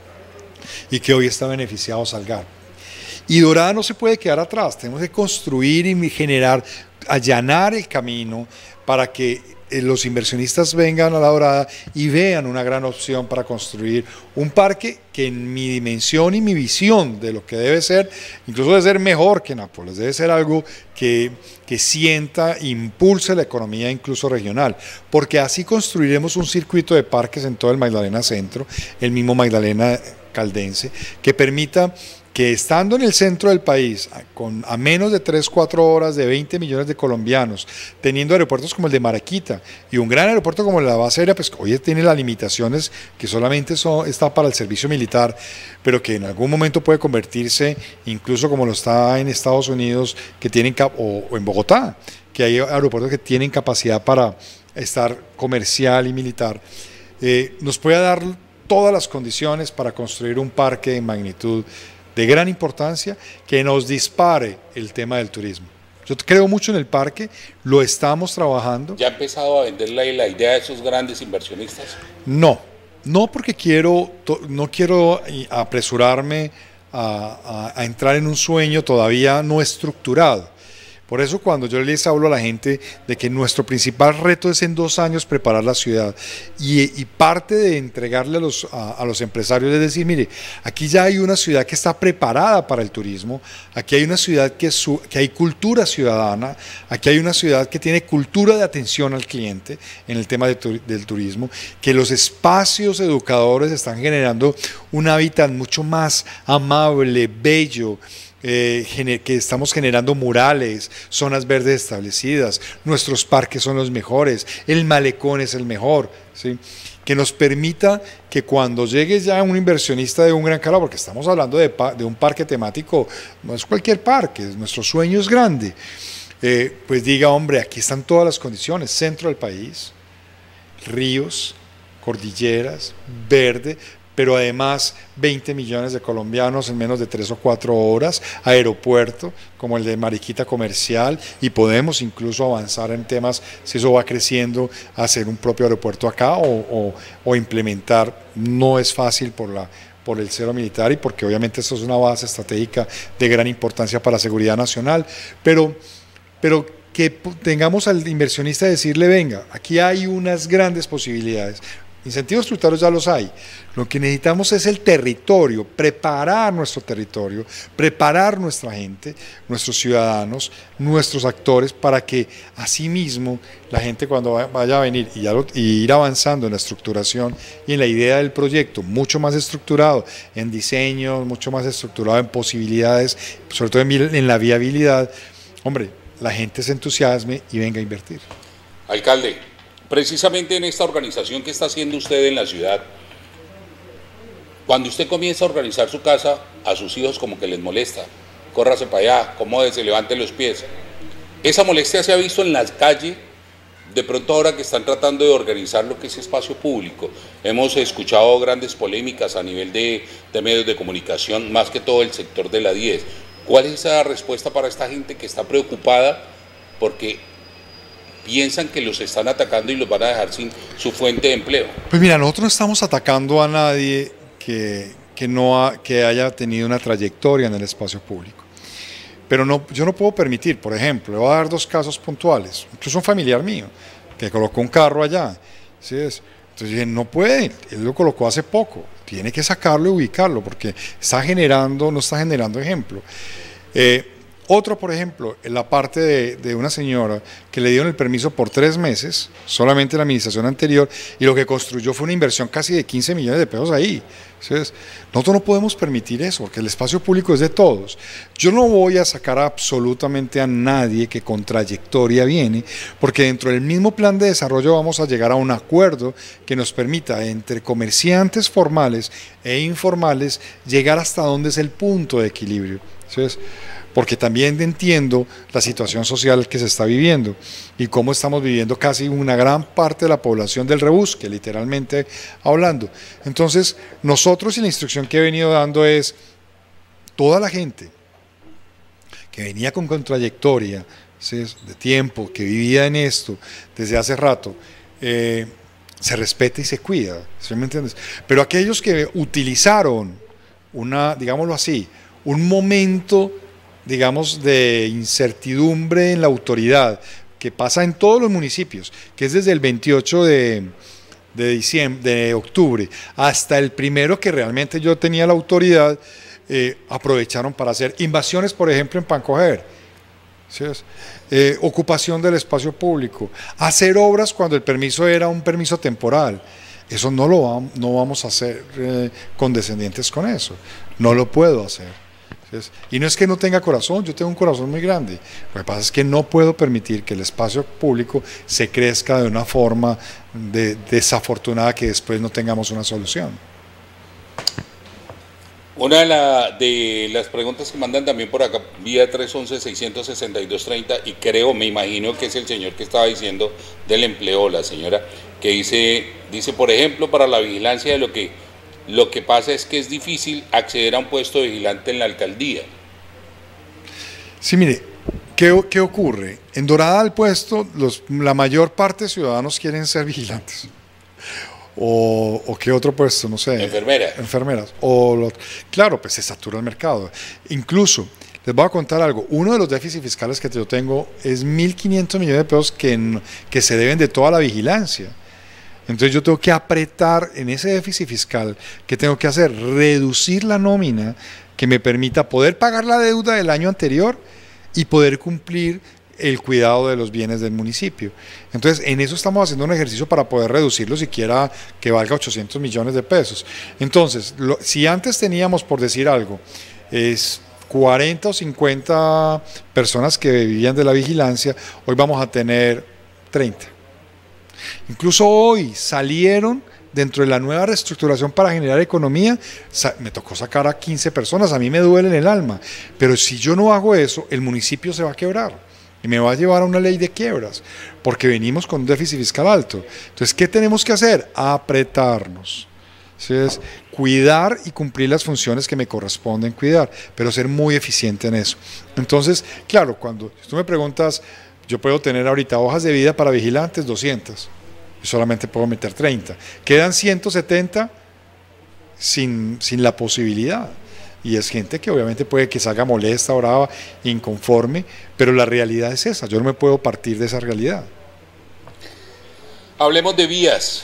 y que hoy está beneficiado Salgar. Y Dorada no se puede quedar atrás, tenemos que construir y generar, allanar el camino para que los inversionistas vengan a La Dorada y vean una gran opción para construir un parque que en mi dimensión y mi visión de lo que debe ser, incluso debe ser mejor que Nápoles, debe ser algo que, que sienta, impulse la economía incluso regional, porque así construiremos un circuito de parques en todo el Magdalena Centro, el mismo Magdalena Caldense, que permita que estando en el centro del país, con, a menos de tres, cuatro horas de veinte millones de colombianos, teniendo aeropuertos como el de Maraquita y un gran aeropuerto como la base aérea, pues hoy tiene las limitaciones que solamente son, está para el servicio militar, pero que en algún momento puede convertirse, incluso como lo está en Estados Unidos, que tienen o, o en Bogotá, que hay aeropuertos que tienen capacidad para estar comercial y militar, eh, nos puede dar todas las condiciones para construir un parque de magnitud de gran importancia que nos dispare el tema del turismo. Yo creo mucho en el parque, lo estamos trabajando. ¿Ya ha empezado a venderle la idea a esos grandes inversionistas? No, no porque quiero, no quiero apresurarme a, a, a entrar en un sueño todavía no estructurado. Por eso cuando yo les hablo a la gente de que nuestro principal reto es en dos años preparar la ciudad y, y parte de entregarle a los, a, a los empresarios es decir, mire, aquí ya hay una ciudad que está preparada para el turismo, aquí hay una ciudad que, su, que hay cultura ciudadana, aquí hay una ciudad que tiene cultura de atención al cliente en el tema de tu, del turismo, que los espacios educadores están generando un hábitat mucho más amable, bello, Eh, que estamos generando murales, zonas verdes establecidas, nuestros parques son los mejores, el malecón es el mejor, ¿sí? Que nos permita que cuando llegue ya un inversionista de un gran calado, porque estamos hablando de, de un parque temático, no es cualquier parque, nuestro sueño es grande, eh, pues diga, hombre, aquí están todas las condiciones, centro del país, ríos, cordilleras, verde, pero además veinte millones de colombianos en menos de tres o cuatro horas, aeropuerto como el de Mariquita Comercial, y podemos incluso avanzar en temas, si eso va creciendo, hacer un propio aeropuerto acá o, o, o implementar. No es fácil por, la, por el cero militar y porque obviamente esto es una base estratégica de gran importancia para la seguridad nacional, pero, pero que tengamos al inversionista decirle, venga, aquí hay unas grandes posibilidades. Incentivos tributarios ya los hay, lo que necesitamos es el territorio, preparar nuestro territorio, preparar nuestra gente, nuestros ciudadanos, nuestros actores, para que asimismo la gente cuando vaya a venir y, ya lo, y ir avanzando en la estructuración y en la idea del proyecto, mucho más estructurado en diseño, mucho más estructurado en posibilidades, sobre todo en, en la viabilidad, hombre, la gente se entusiasme y venga a invertir. Alcalde, precisamente en esta organización que está haciendo usted en la ciudad, cuando usted comienza a organizar su casa, a sus hijos como que les molesta, córrase para allá, acomódese, levante los pies. Esa molestia se ha visto en las calles, de pronto ahora que están tratando de organizar lo que es espacio público. Hemos escuchado grandes polémicas a nivel de, de medios de comunicación, más que todo el sector de la diez. ¿Cuál es esa respuesta para esta gente que está preocupada porque piensan que los están atacando y los van a dejar sin su fuente de empleo? Pues mira, nosotros no estamos atacando a nadie que, que, no ha, que haya tenido una trayectoria en el espacio público. Pero no, yo no puedo permitir, por ejemplo, le voy a dar dos casos puntuales, incluso un familiar mío, que colocó un carro allá, ¿sí es? Entonces dije, no puede, él lo colocó hace poco, tiene que sacarlo y ubicarlo, porque está generando, no está generando ejemplo. Eh, Otro, por ejemplo, en la parte de, de una señora que le dieron el permiso por tres meses, solamente la administración anterior, y lo que construyó fue una inversión casi de quince millones de pesos ahí. Entonces, nosotros no podemos permitir eso, porque el espacio público es de todos. Yo no voy a sacar absolutamente a nadie que con trayectoria viene, porque dentro del mismo plan de desarrollo vamos a llegar a un acuerdo que nos permita, entre comerciantes formales e informales, llegar hasta donde es el punto de equilibrio. Entonces, porque también entiendo la situación social que se está viviendo y cómo estamos viviendo casi una gran parte de la población del rebusque, literalmente hablando. Entonces, nosotros y la instrucción que he venido dando es, toda la gente que venía con, con trayectoria, ¿sí?, de tiempo, que vivía en esto desde hace rato, eh, se respeta y se cuida, ¿sí me entiendes? Pero aquellos que utilizaron una, digámoslo así, un momento, digamos, de incertidumbre en la autoridad, que pasa en todos los municipios, que es desde el veintiocho de, de, diciembre, de octubre hasta el primero que realmente yo tenía la autoridad, eh, aprovecharon para hacer invasiones, por ejemplo, en Pancoger, ¿sí es? eh, ocupación del espacio público, hacer obras cuando el permiso era un permiso temporal. Eso no lo vamos, no vamos a ser eh, condescendientes con eso, no lo puedo hacer. Y no es que no tenga corazón, yo tengo un corazón muy grande. Lo que pasa es que no puedo permitir que el espacio público se crezca de una forma de, desafortunada que después no tengamos una solución. Una de, la, de las preguntas que mandan también por acá, vía tres once, seis seis dos, treinta, y creo, me imagino que es el señor que estaba diciendo del empleo, la señora, que dice, dice por ejemplo, para la vigilancia de lo que Lo que pasa es que es difícil acceder a un puesto de vigilante en la alcaldía. Sí, mire, ¿qué, qué ocurre? En Dorada al puesto, los, la mayor parte de ciudadanos quieren ser vigilantes. O, o qué otro puesto, no sé. Enfermeras. Enfermeras. O lo, claro, pues se satura el mercado. Incluso, les voy a contar algo, uno de los déficits fiscales que yo tengo es mil quinientos millones de pesos que, que se deben de toda la vigilancia. Entonces yo tengo que apretar en ese déficit fiscal, ¿qué tengo que hacer? Reducir la nómina que me permita poder pagar la deuda del año anterior y poder cumplir el cuidado de los bienes del municipio. Entonces, en eso estamos haciendo un ejercicio para poder reducirlo siquiera que valga ochocientos millones de pesos. Entonces, lo, si antes teníamos, por decir algo, es cuarenta o cincuenta personas que vivían de la vigilancia, hoy vamos a tener treinta. Incluso hoy salieron dentro de la nueva reestructuración para generar economía, me tocó sacar a quince personas, a mí me duele en el alma, pero si yo no hago eso, el municipio se va a quebrar. Y me va a llevar a una ley de quiebras, porque venimos con un déficit fiscal alto. Entonces, ¿qué tenemos que hacer? Apretarnos. Entonces, cuidar y cumplir las funciones que me corresponden cuidar, pero ser muy eficiente en eso. Entonces, claro, cuando tú me preguntas, yo puedo tener ahorita hojas de vida para vigilantes, doscientas, y solamente puedo meter treinta. Quedan ciento setenta sin, sin la posibilidad. Y es gente que obviamente puede que salga molesta, brava, inconforme, pero la realidad es esa, yo no me puedo partir de esa realidad. Hablemos de vías.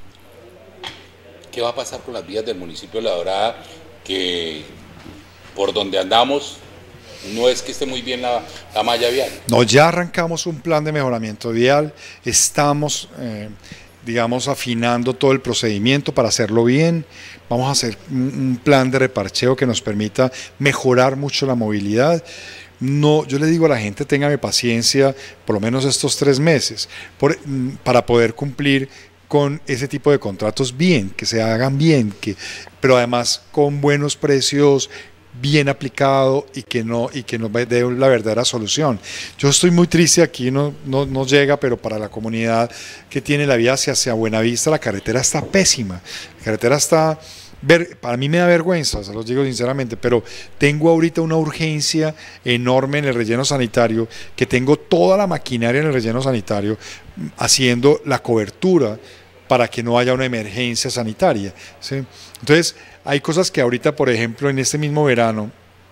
¿Qué va a pasar con las vías del municipio de La Dorada? Que por donde andamos no es que esté muy bien la, la malla vial. No, ya arrancamos un plan de mejoramiento vial, estamos, eh, digamos, afinando todo el procedimiento para hacerlo bien. Vamos a hacer un plan de reparcheo que nos permita mejorar mucho la movilidad. No, yo le digo a la gente, téngame paciencia por lo menos estos tres meses por, para poder cumplir con ese tipo de contratos bien, que se hagan bien, que, pero además con buenos precios, bien aplicado y que no y que nos dé la verdadera solución. Yo estoy muy triste, aquí no, no, no llega, pero para la comunidad que tiene la vía hacia, hacia Buenavista, la carretera está pésima, la carretera está... Ver, para mí me da vergüenza, se los digo sinceramente, pero tengo ahorita una urgencia enorme en el relleno sanitario, que tengo toda la maquinaria en el relleno sanitario haciendo la cobertura para que no haya una emergencia sanitaria, ¿sí? Entonces, hay cosas que ahorita, por ejemplo, en este mismo verano,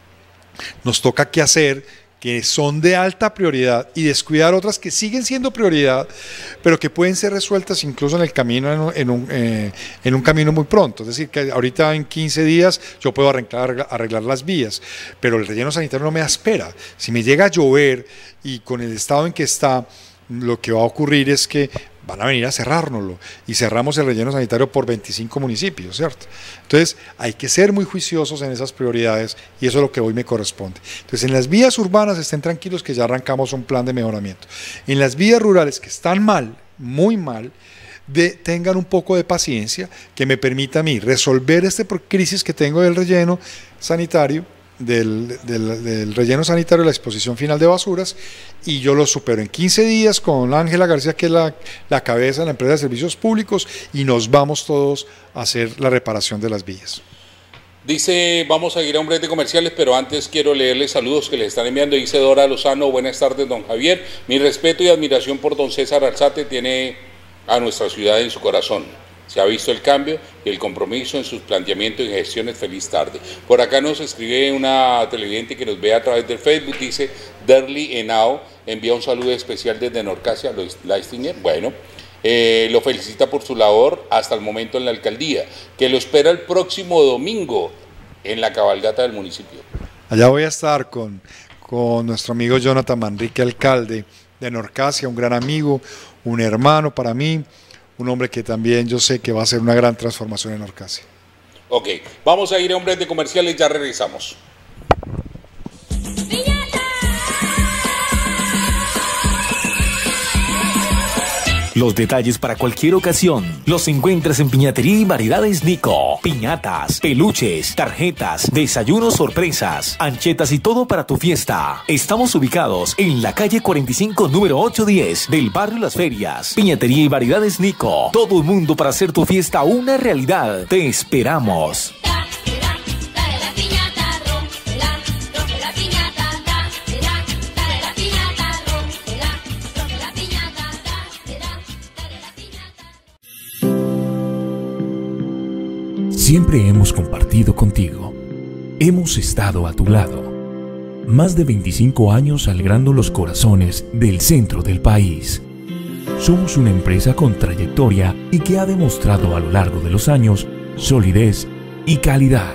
nos toca que hacer, que son de alta prioridad, y descuidar otras que siguen siendo prioridad, pero que pueden ser resueltas incluso en el camino, en un, en un, eh, en un camino muy pronto. Es decir, que ahorita en quince días yo puedo arreglar, arreglar las vías, pero el relleno sanitario no me espera. Si me llega a llover y con el estado en que está, lo que va a ocurrir es que van a venir a cerrárnoslo, y cerramos el relleno sanitario por veinticinco municipios, ¿cierto? Entonces hay que ser muy juiciosos en esas prioridades, y eso es lo que hoy me corresponde. Entonces, en las vías urbanas estén tranquilos que ya arrancamos un plan de mejoramiento. En las vías rurales que están mal, muy mal, de, tengan un poco de paciencia, que me permita a mí resolver esta crisis que tengo del relleno sanitario, Del, del, del relleno sanitario, la exposición final de basuras, y yo lo supero en quince días con Ángela García, que es la, la cabeza de la empresa de servicios públicos, y nos vamos todos a hacer la reparación de las vías. Dice, vamos a ir a un breve de comerciales, pero antes quiero leerles saludos que les están enviando. Dice Dora Lozano, buenas tardes, don Javier. Mi respeto y admiración por don César Alzate, tiene a nuestra ciudad en su corazón. Se ha visto el cambio y el compromiso en sus planteamientos y gestiones. Feliz tarde. Por acá nos escribe una televidente que nos ve a través del Facebook, dice Derly Henao, envía un saludo especial desde Norcasia, Leistinger. Bueno, eh, lo felicita por su labor hasta el momento en la alcaldía, que lo espera el próximo domingo en la cabalgata del municipio. Allá voy a estar con, con nuestro amigo Jonathan Manrique, alcalde de Norcasia, un gran amigo, un hermano para mí, un hombre que también yo sé que va a hacer una gran transformación en Norcasia. Ok, vamos a ir a un breve de comerciales y ya regresamos. Los detalles para cualquier ocasión los encuentras en Piñatería y Variedades Nico. Piñatas, peluches, tarjetas, desayunos sorpresas, anchetas y todo para tu fiesta. Estamos ubicados en la calle cuarenta y cinco, número ochocientos diez del barrio Las Ferias. Piñatería y Variedades Nico. Todo el mundo para hacer tu fiesta una realidad. Te esperamos. Siempre hemos compartido contigo. Hemos estado a tu lado. Más de veinticinco años alegrando los corazones del centro del país. Somos una empresa con trayectoria y que ha demostrado a lo largo de los años solidez y calidad.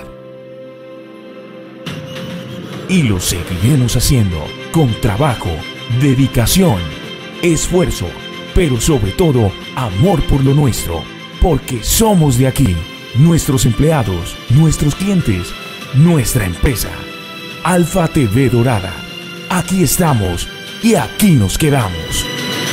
Y lo seguiremos haciendo con trabajo, dedicación, esfuerzo, pero sobre todo amor por lo nuestro, porque somos de aquí. Nuestros empleados, nuestros clientes, nuestra empresa. Alfa T V Dorada. Aquí estamos y aquí nos quedamos.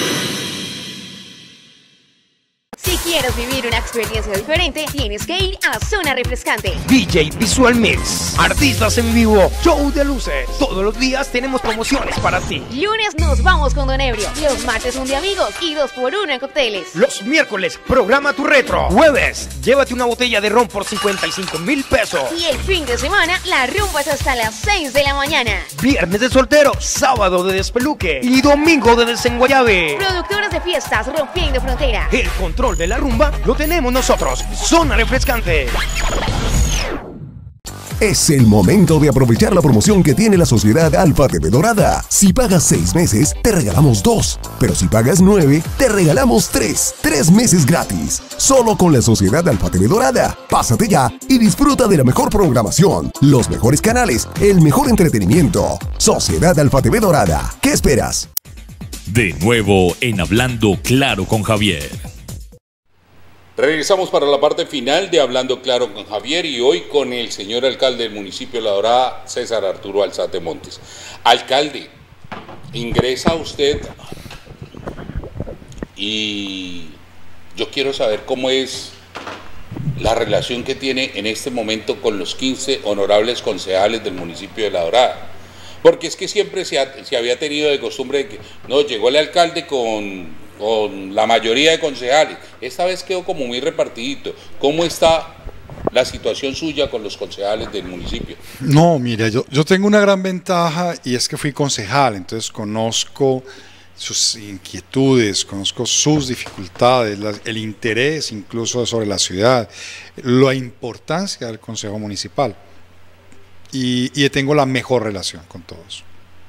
Si quieres vivir una experiencia diferente, tienes que ir a Zona Refrescante. D J Visual Mix, artistas en vivo, show de luces. Todos los días tenemos promociones para ti. Lunes nos vamos con Don Ebrio. Los martes un de amigos y dos por uno en cócteles. Los miércoles, programa tu retro. Jueves, llévate una botella de ron por cincuenta y cinco mil pesos. Y el fin de semana, la rumba es hasta las seis de la mañana. Viernes de soltero, sábado de despeluque y domingo de desenguayabe. Productores de fiestas rompiendo frontera. El control de la rumba lo tenemos nosotros. Zona Refrescante. Es el momento de aprovechar la promoción que tiene la sociedad Alfa T V Dorada. Si pagas seis meses, te regalamos dos. Pero si pagas nueve, te regalamos tres. Tres meses gratis. Solo con la sociedad Alfa T V Dorada. Pásate ya y disfruta de la mejor programación, los mejores canales, el mejor entretenimiento. Sociedad Alfa T V Dorada. ¿Qué esperas? De nuevo en Hablando Claro con Javier. Regresamos para la parte final de Hablando Claro con Javier y hoy con el señor alcalde del municipio de La Dorada, César Arturo Alzate Montes. Alcalde, ingresa usted y yo quiero saber cómo es la relación que tiene en este momento con los quince honorables concejales del municipio de La Dorada. Porque es que siempre se, ha, se había tenido de costumbre de que no, llegó el alcalde con... con la mayoría de concejales. Esta vez quedó como muy repartidito. ¿Cómo está la situación suya con los concejales del municipio? No, mira, yo, yo tengo una gran ventaja y es que fui concejal, entonces conozco sus inquietudes, conozco sus dificultades, la, el interés incluso sobre la ciudad, la importancia del consejo municipal y, y tengo la mejor relación con todos.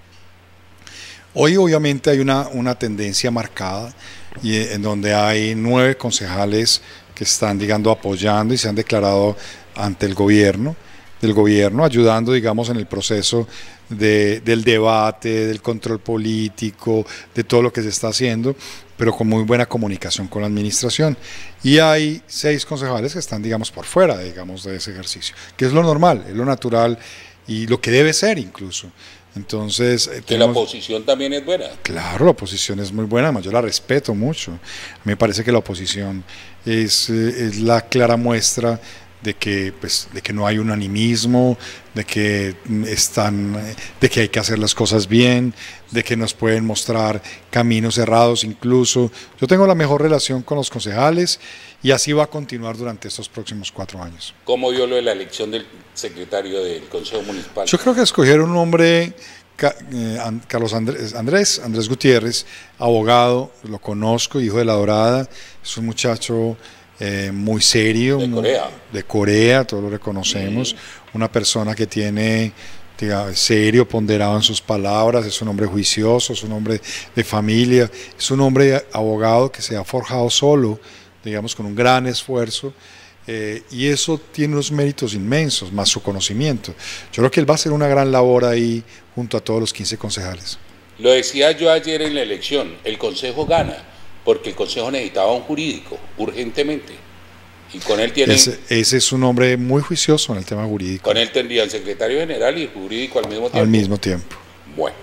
Hoy obviamente hay una, una tendencia marcada y en donde hay nueve concejales que están, digamos, apoyando y se han declarado ante el gobierno, del gobierno, ayudando, digamos, en el proceso de, del debate, del control político, de todo lo que se está haciendo, pero con muy buena comunicación con la administración. Y hay seis concejales que están, digamos, por fuera, digamos, de ese ejercicio, que es lo normal, es lo natural y lo que debe ser incluso. Entonces, que tenemos, la oposición también es buena. Claro, la oposición es muy buena, además yo la respeto mucho. A mí me parece que la oposición es, es la clara muestra de que, pues, de que no hay unanimismo, de que están, de que hay que hacer las cosas bien, de que nos pueden mostrar caminos errados incluso. Yo tengo la mejor relación con los concejales y así va a continuar durante estos próximos cuatro años. ¿Cómo vio lo de la elección del secretario del Consejo Municipal? Yo creo que escogieron un hombre, Carlos Andrés, Andrés, Andrés Gutiérrez, abogado, lo conozco, hijo de La Dorada, es un muchacho eh, muy serio, de Corea, muy, de Corea, todos lo reconocemos, mm. una persona que tiene... serio, ponderado en sus palabras, es un hombre juicioso, es un hombre de familia, es un hombre abogado que se ha forjado solo, digamos, con un gran esfuerzo, eh, y eso tiene unos méritos inmensos, más su conocimiento. Yo creo que él va a hacer una gran labor ahí junto a todos los quince concejales. Lo decía yo ayer en la elección, el consejo gana, porque el consejo necesitaba un jurídico, urgentemente. Y con él tiene... Ese, ese es un hombre muy juicioso en el tema jurídico. Con él tendría el secretario general y el jurídico al mismo tiempo. Al mismo tiempo. Bueno,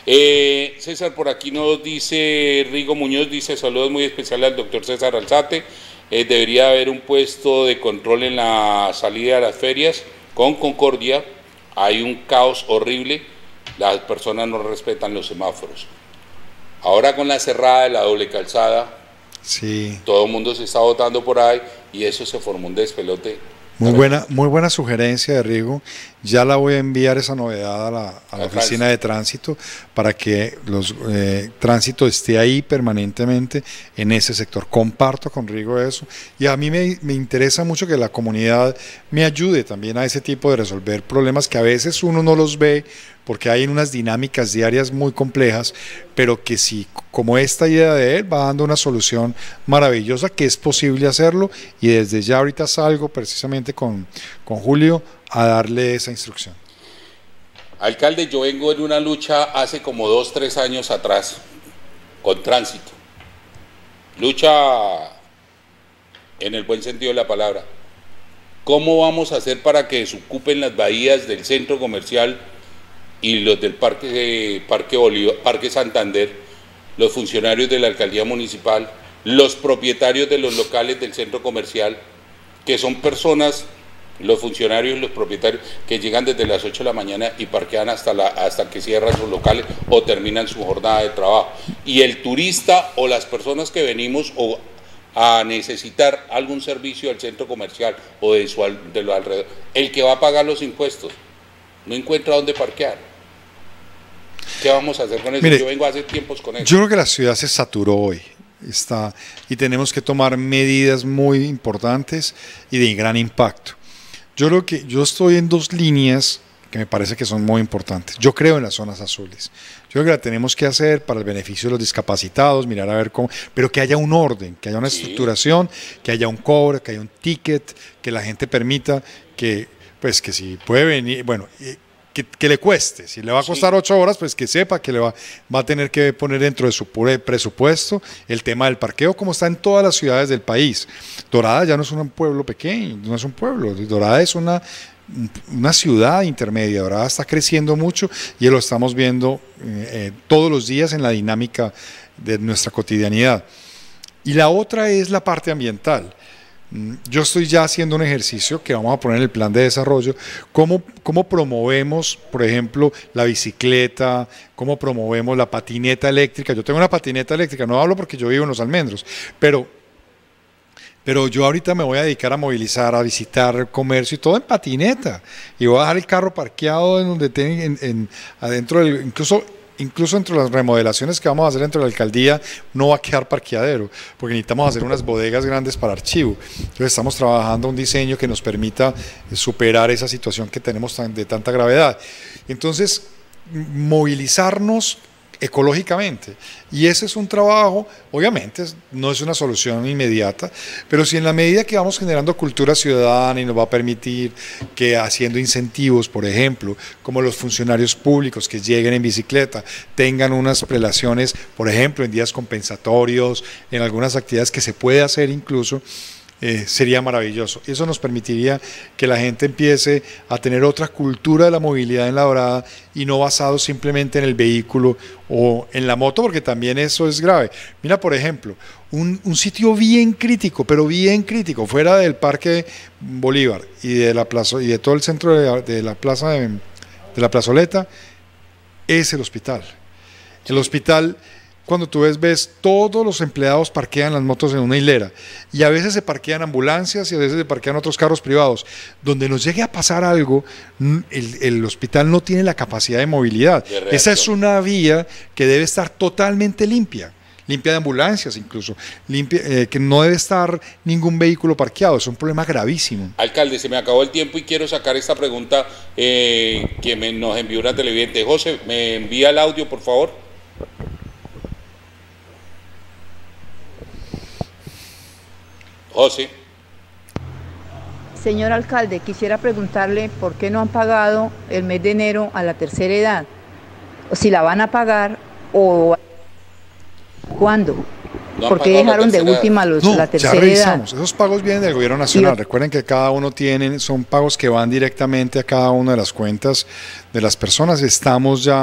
Eh, César por aquí nos dice, Rigo Muñoz dice, saludos muy especiales al doctor César Alzate. Eh, debería haber un puesto de control en la salida de las ferias con Concordia. Hay un caos horrible, las personas no respetan los semáforos. Ahora con la cerrada de la doble calzada, sí, todo el mundo se está botando por ahí y eso se formó un despelote. Muy buena, muy buena sugerencia de Rigo. Ya la voy a enviar esa novedad a la, a la oficina de tránsito para que los eh, tránsito esté ahí permanentemente en ese sector. Comparto con Rigo eso. Y a mí me, me interesa mucho que la comunidad me ayude también a ese tipo de resolver problemas que a veces uno no los ve porque hay unas dinámicas diarias muy complejas, pero que sí, como esta idea de él va dando una solución maravillosa, que es posible hacerlo, y desde ya ahorita salgo precisamente con, con Julio a darle esa instrucción. Alcalde, yo vengo en una lucha hace como dos, tres años atrás, con tránsito. Lucha en el buen sentido de la palabra. ¿Cómo vamos a hacer para que desocupen las bahías del centro comercial y los del Parque, Parque, Bolívar, Parque Santander, los funcionarios de la alcaldía municipal, los propietarios de los locales del centro comercial, que son personas, los funcionarios y los propietarios, que llegan desde las ocho de la mañana y parquean hasta, la, hasta que cierran sus locales o terminan su jornada de trabajo? Y el turista o las personas que venimos o a necesitar algún servicio del centro comercial o de, su, de los alrededores, el que va a pagar los impuestos, no encuentra dónde parquear. ¿Qué vamos a hacer con eso? Mire, yo vengo hace tiempos con eso. Yo creo que la ciudad se saturó hoy está, y tenemos que tomar medidas muy importantes y de gran impacto. Yo creo que yo estoy en dos líneas que me parece que son muy importantes. Yo creo en las zonas azules. Yo creo que la tenemos que hacer para el beneficio de los discapacitados, mirar a ver cómo, pero que haya un orden, que haya una sí. estructuración, que haya un cobro, que haya un ticket, que la gente permita que, pues que si puede venir, bueno, que, que le cueste, si le va a costar sí. ocho horas, pues que sepa que le va, va a tener que poner dentro de su presupuesto el tema del parqueo, como está en todas las ciudades del país. Dorada ya no es un pueblo pequeño, no es un pueblo, Dorada es una una ciudad intermedia. Dorada está creciendo mucho y lo estamos viendo eh, todos los días en la dinámica de nuestra cotidianidad. Y la otra es la parte ambiental. Yo estoy ya haciendo un ejercicio que vamos a poner en el plan de desarrollo, cómo, cómo promovemos, por ejemplo, la bicicleta, cómo promovemos la patineta eléctrica. Yo tengo una patineta eléctrica, no hablo porque yo vivo en Los Almendros, pero Pero yo ahorita me voy a dedicar a movilizar, a visitar comercio y todo en patineta. Y voy a dejar el carro parqueado en donde tenga, en, en, adentro del, incluso, incluso entre las remodelaciones que vamos a hacer dentro de la alcaldía, no va a quedar parqueadero, porque necesitamos hacer unas bodegas grandes para archivo. Entonces estamos trabajando un diseño que nos permita superar esa situación que tenemos tan, de tanta gravedad. Entonces, movilizarnos ecológicamente, y ese es un trabajo, obviamente no es una solución inmediata, pero si en la medida que vamos generando cultura ciudadana y nos va a permitir que haciendo incentivos, por ejemplo, como los funcionarios públicos que lleguen en bicicleta, tengan unas prelaciones, por ejemplo, en días compensatorios, en algunas actividades que se puede hacer incluso, Eh, sería maravilloso. Eso nos permitiría que la gente empiece a tener otra cultura de la movilidad en La Dorada y no basado simplemente en el vehículo o en la moto, porque también eso es grave. Mira, por ejemplo, un, un sitio bien crítico, pero bien crítico, fuera del Parque Bolívar y de la plaza y de todo el centro de, de la plaza de, de la plazoleta, es el hospital. El hospital, cuando tú ves, ves todos los empleados parquean las motos en una hilera y a veces se parquean ambulancias y a veces se parquean otros carros privados. Donde nos llegue a pasar algo, el, el hospital no tiene la capacidad de movilidad. De Esa es una vía que debe estar totalmente limpia, limpia de ambulancias incluso, limpia, eh, que no debe estar ningún vehículo parqueado. Es un problema gravísimo. Alcalde, se me acabó el tiempo y quiero sacar esta pregunta eh, que me, nos envió una televidente. José, ¿me envía el audio, por favor? José. Señor alcalde, quisiera preguntarle por qué no han pagado el mes de enero a la tercera edad, o si la van a pagar o cuándo. No ¿Por qué dejaron de última los, no, la tercera ya revisamos. edad? Esos pagos vienen del gobierno nacional. Y... Recuerden que cada uno tiene, son pagos que van directamente a cada una de las cuentas de las personas. Estamos ya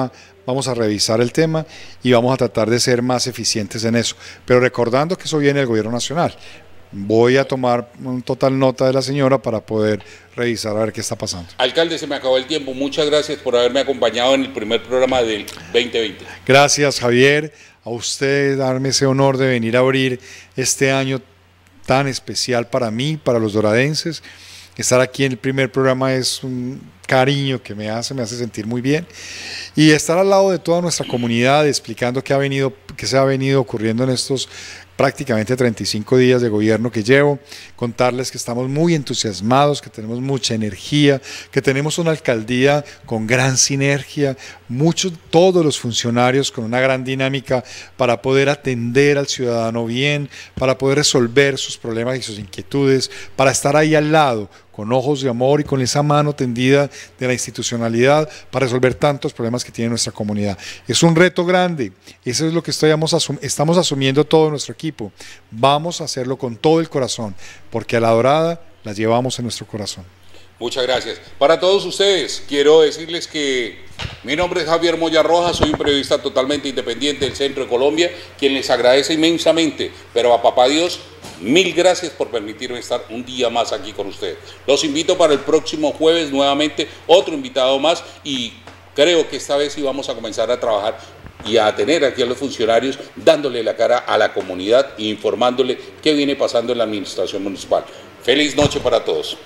vamos a revisar el tema y vamos a tratar de ser más eficientes en eso. Pero recordando que eso viene del gobierno nacional, voy a tomar un total nota de la señora para poder revisar a ver qué está pasando. Alcalde, se me acabó el tiempo. Muchas gracias por haberme acompañado en el primer programa del veinte veinte. Gracias, Javier. A usted darme ese honor de venir a abrir este año tan especial para mí, para los doradenses. Estar aquí en el primer programa es un cariño que me hace, me hace sentir muy bien. Y estar al lado de toda nuestra comunidad explicando qué ha venido, qué se ha venido ocurriendo en estos prácticamente treinta y cinco días de gobierno que llevo, contarles que estamos muy entusiasmados, que tenemos mucha energía, que tenemos una alcaldía con gran sinergia, muchos, todos los funcionarios con una gran dinámica para poder atender al ciudadano bien, para poder resolver sus problemas y sus inquietudes, para estar ahí al lado, con ojos de amor y con esa mano tendida de la institucionalidad para resolver tantos problemas que tiene nuestra comunidad. Es un reto grande, eso es lo que estamos, asum estamos asumiendo todo nuestro equipo. Vamos a hacerlo con todo el corazón, porque a la Dorada la llevamos en nuestro corazón. Muchas gracias. Para todos ustedes, quiero decirles que mi nombre es Javier Moya Rojas, soy un periodista totalmente independiente del centro de Colombia, quien les agradece inmensamente, pero a papá Dios, mil gracias por permitirme estar un día más aquí con ustedes. Los invito para el próximo jueves nuevamente, otro invitado más, y creo que esta vez sí vamos a comenzar a trabajar y a tener aquí a los funcionarios dándole la cara a la comunidad e informándole qué viene pasando en la administración municipal. Feliz noche para todos.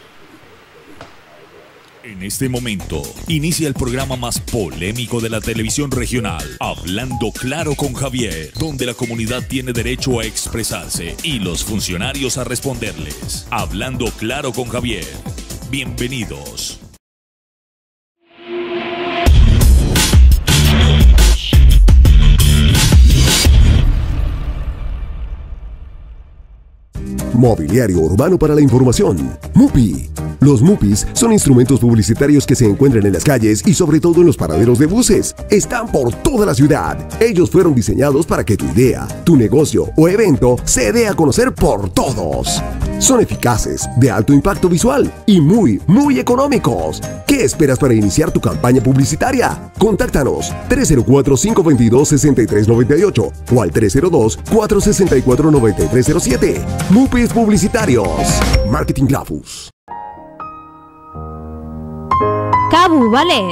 En este momento, inicia el programa más polémico de la televisión regional, Hablando Claro con Javier, donde la comunidad tiene derecho a expresarse y los funcionarios a responderles. Hablando Claro con Javier. Bienvenidos. Mobiliario urbano para la información. MUPI. Los MUPIs son instrumentos publicitarios que se encuentran en las calles y sobre todo en los paraderos de buses. Están por toda la ciudad. Ellos fueron diseñados para que tu idea, tu negocio o evento se dé a conocer por todos. Son eficaces, de alto impacto visual y muy, muy económicos. ¿Qué esperas para iniciar tu campaña publicitaria? Contáctanos tres cero cuatro, cinco dos dos, seis tres nueve ocho o al tres cero dos, cuatro seis cuatro, nueve tres cero siete. MUPIs Publicitarios. Marketing Grafus. Cabu Ballet.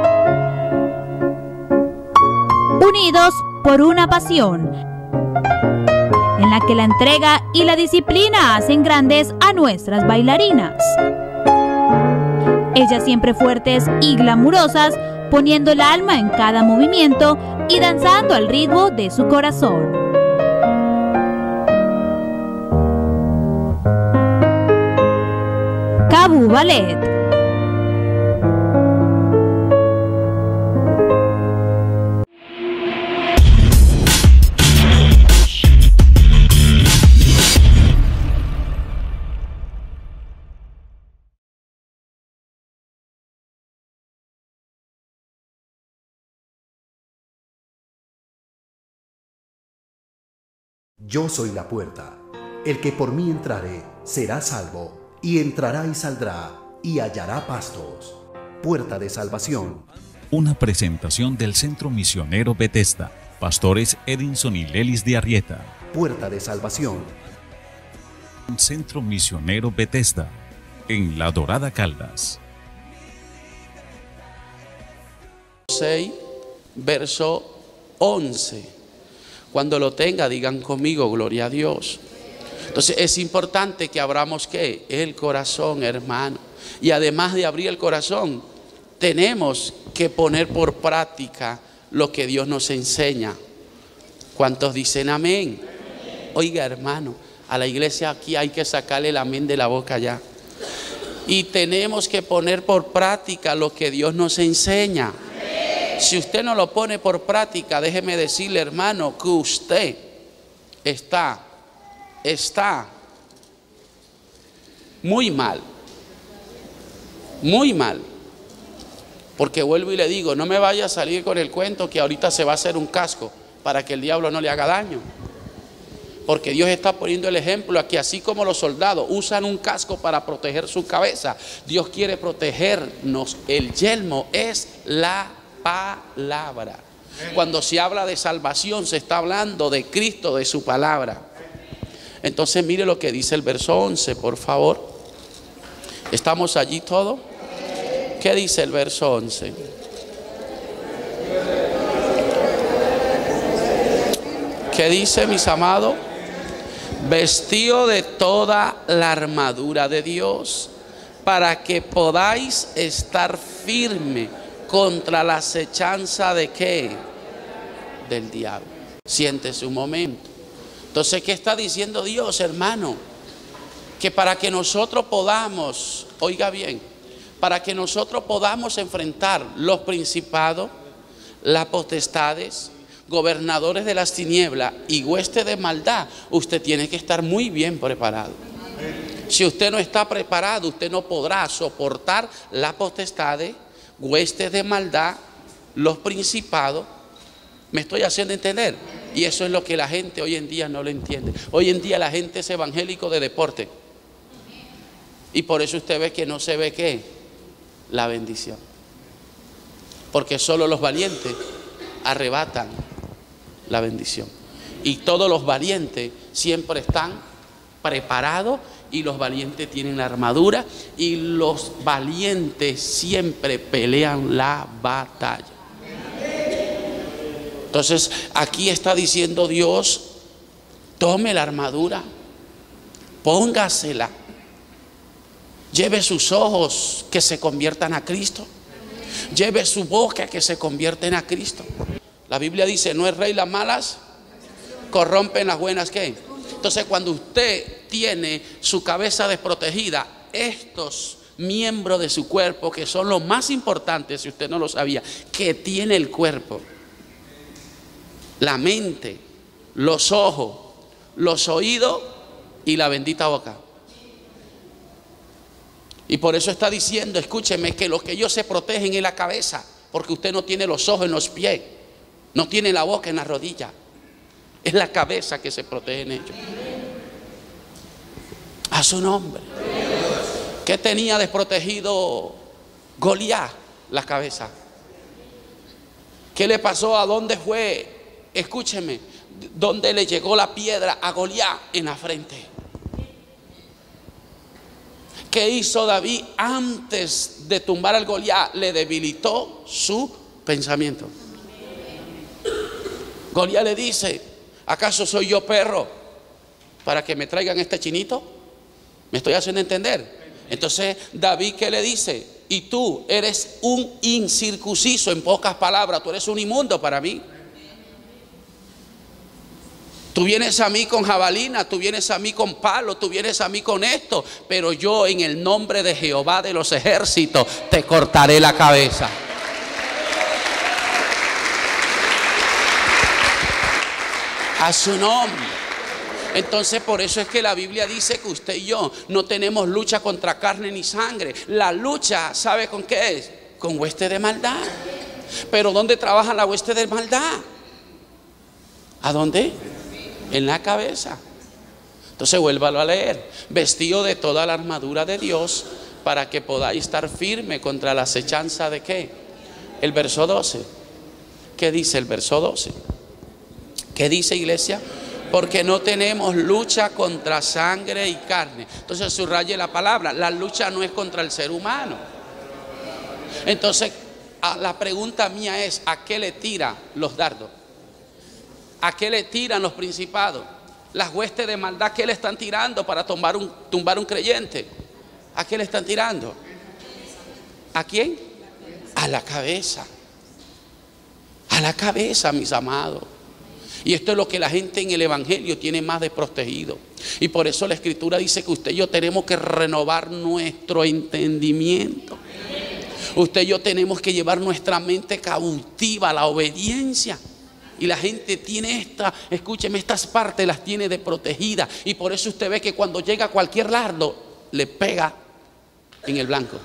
Unidos por una pasión, en la que la entrega y la disciplina hacen grandes a nuestras bailarinas. Ellas siempre fuertes y glamurosas, poniendo el alma en cada movimiento y danzando al ritmo de su corazón. Cabu Ballet. Yo soy la puerta. El que por mí entrare será salvo, y entrará y saldrá, y hallará pastos. Puerta de salvación. Una presentación del Centro Misionero Bethesda. Pastores Edinson y Lelis de Arrieta. Puerta de salvación. Centro Misionero Bethesda, en La Dorada, Caldas. seis, verso once. Cuando lo tenga, digan conmigo, gloria a Dios. Entonces es importante que abramos ¿qué? El corazón, hermano. Y además de abrir el corazón, tenemos que poner por práctica lo que Dios nos enseña. ¿Cuántos dicen amén? Oiga, hermano, a la iglesia aquí hay que sacarle el amén de la boca ya. Y tenemos que poner por práctica lo que Dios nos enseña. Si usted no lo pone por práctica, déjeme decirle, hermano, que usted está, está muy mal, muy mal. Porque vuelvo y le digo, no me vaya a salir con el cuento que ahorita se va a hacer un casco para que el diablo no le haga daño. Porque Dios está poniendo el ejemplo aquí, así como los soldados usan un casco para proteger su cabeza, Dios quiere protegernos. El yelmo es la palabra. Cuando se habla de salvación, se está hablando de Cristo, de su palabra. Entonces mire lo que dice el verso once, por favor. ¿Estamos allí todos? ¿Qué dice el verso once? ¿Qué dice, mis amados? Vestido de toda la armadura de Dios, para que podáis estar firme contra la acechanza de ¿qué? Del diablo. Siéntese un momento. Entonces, ¿qué está diciendo Dios, hermano? Que para que nosotros podamos, oiga bien, para que nosotros podamos enfrentar los principados, las potestades, gobernadores de las tinieblas y huestes de maldad, usted tiene que estar muy bien preparado. Si usted no está preparado, usted no podrá soportar las potestades, huestes de maldad, los principados. ¿Me estoy haciendo entender? Y eso es lo que la gente hoy en día no lo entiende. Hoy en día la gente es evangélico de deporte. Y por eso usted ve que no se ve ¿qué? La bendición. Porque solo los valientes arrebatan la bendición. Y todos los valientes siempre están preparados, y los valientes tienen la armadura, y los valientes siempre pelean la batalla. Entonces aquí está diciendo Dios: tome la armadura, póngasela, lleve sus ojos que se conviertan a Cristo, lleve su boca que se convierten a Cristo. La Biblia dice: no es rey las malas, corrompen las buenas. ¿Qué? Entonces, cuando usted tiene su cabeza desprotegida, estos miembros de su cuerpo, que son los más importantes, si usted no lo sabía, que tiene el cuerpo, la mente, los ojos, los oídos y la bendita boca. Y por eso está diciendo, escúcheme, que lo que ellos se protegen es la cabeza, porque usted no tiene los ojos en los pies, no tiene la boca en la rodilla, es la cabeza que se protege en ellos. A su nombre. ¿Qué tenía desprotegido Goliat? La cabeza. ¿Qué le pasó? ¿A dónde fue? Escúcheme, ¿dónde le llegó la piedra a Goliat? En la frente. ¿Qué hizo David antes de tumbar al Goliat? Le debilitó su pensamiento. Goliat le dice: ¿acaso soy yo perro para que me traigan este chinito? ¿Me estoy haciendo entender? Entonces David, ¿qué le dice? Y tú eres un incircunciso, en pocas palabras, tú eres un inmundo para mí. Tú vienes a mí con jabalina, tú vienes a mí con palo, tú vienes a mí con esto, pero yo en el nombre de Jehová de los ejércitos te cortaré la cabeza. A su nombre. Entonces, por eso es que la Biblia dice que usted y yo no tenemos lucha contra carne ni sangre. La lucha, ¿sabe con qué es? Con hueste de maldad. Pero ¿dónde trabaja la hueste de maldad? ¿A dónde? En la cabeza. Entonces vuélvalo a leer: vestido de toda la armadura de Dios, para que podáis estar firme contra la acechanza de ¿qué? El verso doce. ¿Qué dice el verso doce? ¿Qué dice, iglesia? Porque no tenemos lucha contra sangre y carne. Entonces subraye la palabra: la lucha no es contra el ser humano. Entonces la pregunta mía es: ¿a qué le tiran los dardos? ¿A qué le tiran los principados? Las huestes de maldad, ¿qué le están tirando para tumbar un, tumbar un creyente? ¿A qué le están tirando? ¿A quién? A la cabeza. A la cabeza, mis amados. Y esto es lo que la gente en el evangelio tiene más desprotegido. Y por eso la escritura dice que usted y yo tenemos que renovar nuestro entendimiento. Usted y yo tenemos que llevar nuestra mente cautiva a la obediencia. Y la gente tiene esta, escúcheme, estas partes las tiene desprotegidas. Y por eso usted ve que cuando llega cualquier dardo, le pega en el blanco.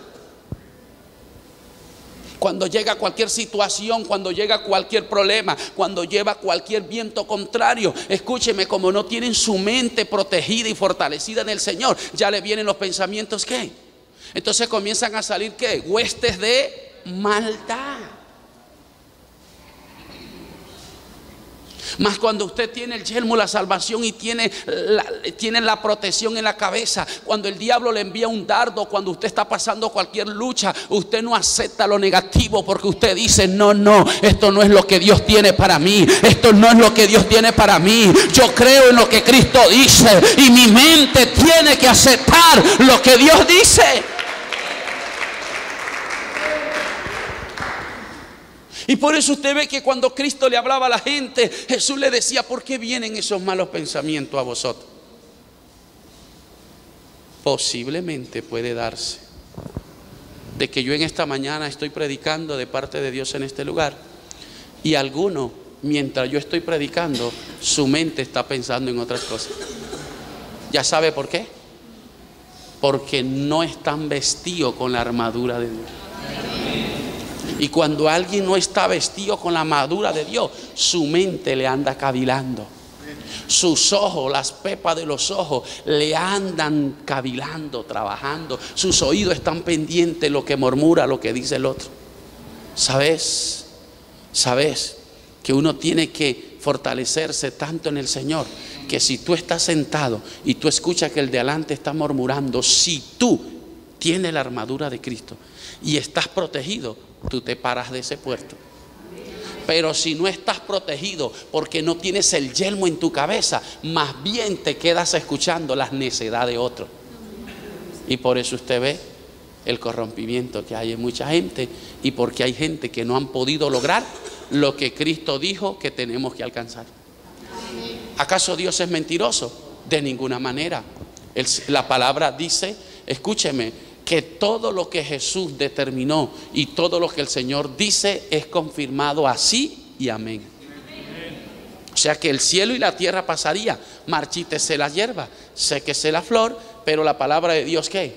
Cuando llega cualquier situación, cuando llega cualquier problema, cuando lleva cualquier viento contrario, escúcheme, como no tienen su mente protegida y fortalecida en el Señor, ya le vienen los pensamientos, ¿qué? Entonces comienzan a salir, ¿qué? Huestes de maldad. Mas cuando usted tiene el yelmo, la salvación, y tiene la, tiene la protección en la cabeza, cuando el diablo le envía un dardo, cuando usted está pasando cualquier lucha, usted no acepta lo negativo, porque usted dice: no, no, esto no es lo que Dios tiene para mí, esto no es lo que Dios tiene para mí. Yo creo en lo que Cristo dice, y mi mente tiene que aceptar lo que Dios dice. Y por eso usted ve que cuando Cristo le hablaba a la gente, Jesús le decía: ¿por qué vienen esos malos pensamientos a vosotros? Posiblemente puede darse de que yo en esta mañana estoy predicando de parte de Dios en este lugar, y alguno, mientras yo estoy predicando, su mente está pensando en otras cosas. ¿Ya sabe por qué? Porque no están vestidos con la armadura de Dios. Y cuando alguien no está vestido con la armadura de Dios, su mente le anda cavilando. Sus ojos, las pepas de los ojos le andan cavilando, trabajando. Sus oídos están pendientes de lo que murmura, lo que dice el otro. ¿Sabes? ¿Sabes? Que uno tiene que fortalecerse tanto en el Señor, que si tú estás sentado y tú escuchas que el de adelante está murmurando, si tú tienes la armadura de Cristo y estás protegido, tú te paras de ese puerto. Pero si no estás protegido porque no tienes el yelmo en tu cabeza, más bien te quedas escuchando las necedades de otros. Y por eso usted ve el corrompimiento que hay en mucha gente, y porque hay gente que no han podido lograr lo que Cristo dijo que tenemos que alcanzar. ¿Acaso Dios es mentiroso? De ninguna manera. El, la palabra dice, escúcheme, que todo lo que Jesús determinó y todo lo que el Señor dice es confirmado así y amén. O sea que el cielo y la tierra pasaría, marchítese la hierba, séquese la flor, pero la palabra de Dios, ¿qué?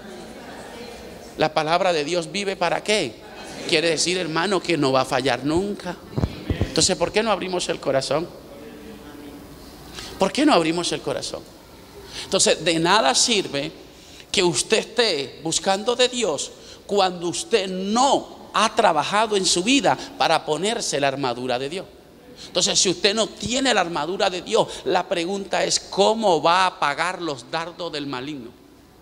La palabra de Dios vive ¿para qué? Quiere decir, hermano, que no va a fallar nunca. Entonces, ¿por qué no abrimos el corazón? ¿Por qué no abrimos el corazón? Entonces, de nada sirve que usted esté buscando de Dios cuando usted no ha trabajado en su vida para ponerse la armadura de Dios. Entonces, si usted no tiene la armadura de Dios, la pregunta es: ¿cómo va a apagar los dardos del maligno?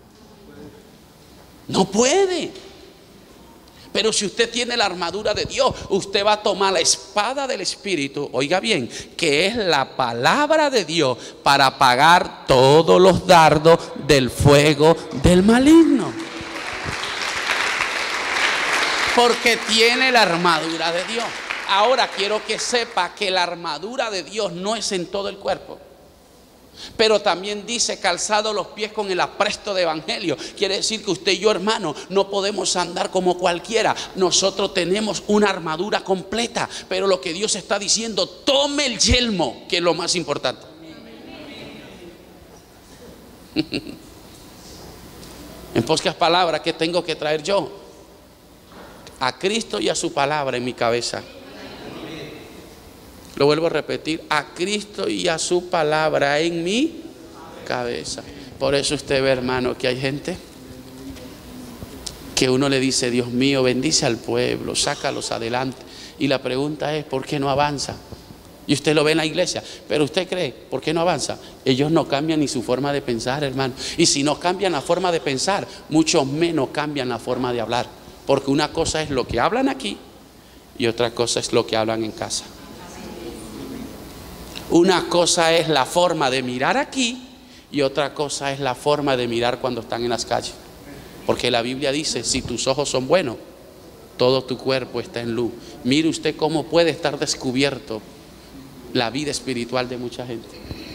No puede. Pero si usted tiene la armadura de Dios, usted va a tomar la espada del Espíritu, oiga bien, que es la palabra de Dios, para apagar todos los dardos del fuego del maligno. Porque tiene la armadura de Dios. Ahora quiero que sepa que la armadura de Dios no es en todo el cuerpo. Pero también dice: calzado los pies con el apresto de evangelio. Quiere decir que usted y yo, hermano, no podemos andar como cualquiera. Nosotros tenemos una armadura completa. Pero lo que Dios está diciendo: tome el yelmo, que es lo más importante. En pocas palabras, ¿qué tengo que traer yo? A Cristo y a su palabra en mi cabeza. Lo vuelvo a repetir: a Cristo y a su palabra en mi cabeza. Por eso usted ve, hermano, que hay gente que uno le dice: Dios mío, bendice al pueblo, sácalos adelante. Y la pregunta es: ¿por qué no avanza? Y usted lo ve en la iglesia, pero usted cree, ¿por qué no avanza? Ellos no cambian ni su forma de pensar, hermano. Y si no cambian la forma de pensar, mucho menos cambian la forma de hablar. Porque una cosa es lo que hablan aquí y otra cosa es lo que hablan en casa. Una cosa es la forma de mirar aquí y otra cosa es la forma de mirar cuando están en las calles. Porque la Biblia dice: si tus ojos son buenos, todo tu cuerpo está en luz. Mire usted cómo puede estar descubierto la vida espiritual de mucha gente.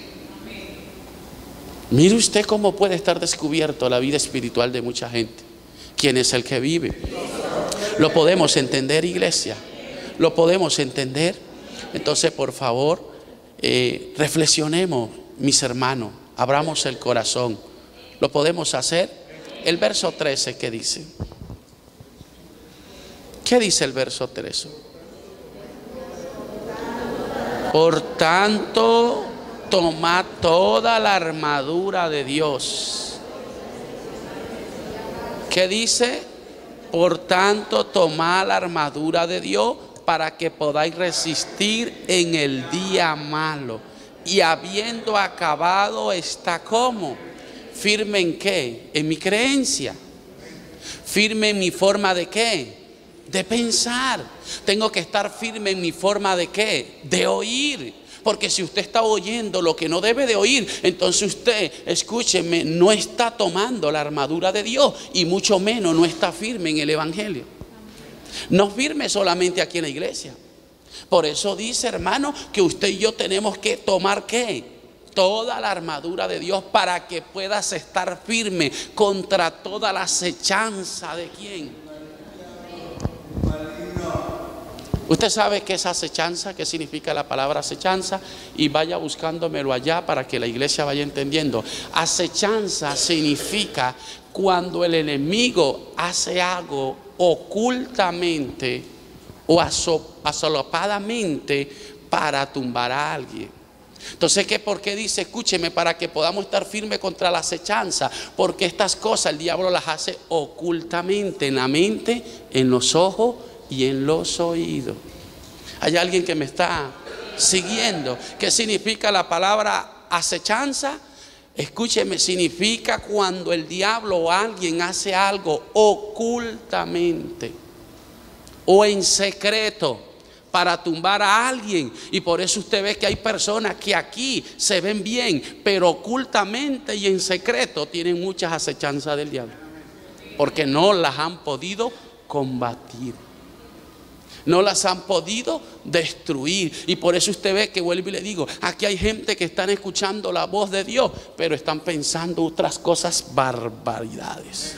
Mire usted cómo puede estar descubierto la vida espiritual de mucha gente. ¿Quién es el que vive? ¿Lo podemos entender, iglesia? ¿Lo podemos entender? Entonces, por favor, Eh, reflexionemos, mis hermanos, abramos el corazón. ¿Lo podemos hacer? El verso trece, ¿qué dice? ¿Qué dice el verso trece? Por tanto, tomad toda la armadura de Dios. ¿Qué dice? Por tanto, tomad la armadura de Dios para que podáis resistir en el día malo. Y habiendo acabado, está como firme en qué, en mi creencia, firme en mi forma de qué, de pensar. Tengo que estar firme en mi forma de qué, de oír. Porque si usted está oyendo lo que no debe de oír, entonces usted, escúcheme, no está tomando la armadura de Dios y mucho menos no está firme en el evangelio. No firme solamente aquí en la iglesia. Por eso dice, hermano, que usted y yo tenemos que tomar ¿qué? Toda la armadura de Dios para que puedas estar firme contra toda la acechanza de ¿quién? Usted sabe qué es acechanza, qué significa la palabra acechanza, y vaya buscándomelo allá para que la iglesia vaya entendiendo. Acechanza significa cuando el enemigo hace algo ocultamente o asolapadamente para tumbar a alguien. Entonces, ¿qué? ¿Por qué dice? Escúcheme, para que podamos estar firmes contra la acechanza, porque estas cosas el diablo las hace ocultamente en la mente, en los ojos y en los oídos. Hay alguien que me está siguiendo. ¿Qué significa la palabra acechanza? Escúcheme, significa cuando el diablo o alguien hace algo ocultamente o en secreto para tumbar a alguien. Y por eso usted ve que hay personas que aquí se ven bien, pero ocultamente y en secreto tienen muchas acechanzas del diablo, porque no las han podido combatir, no las han podido destruir. Y por eso usted ve que, vuelvo y le digo, aquí hay gente que están escuchando la voz de Dios, pero están pensando otras cosas, barbaridades.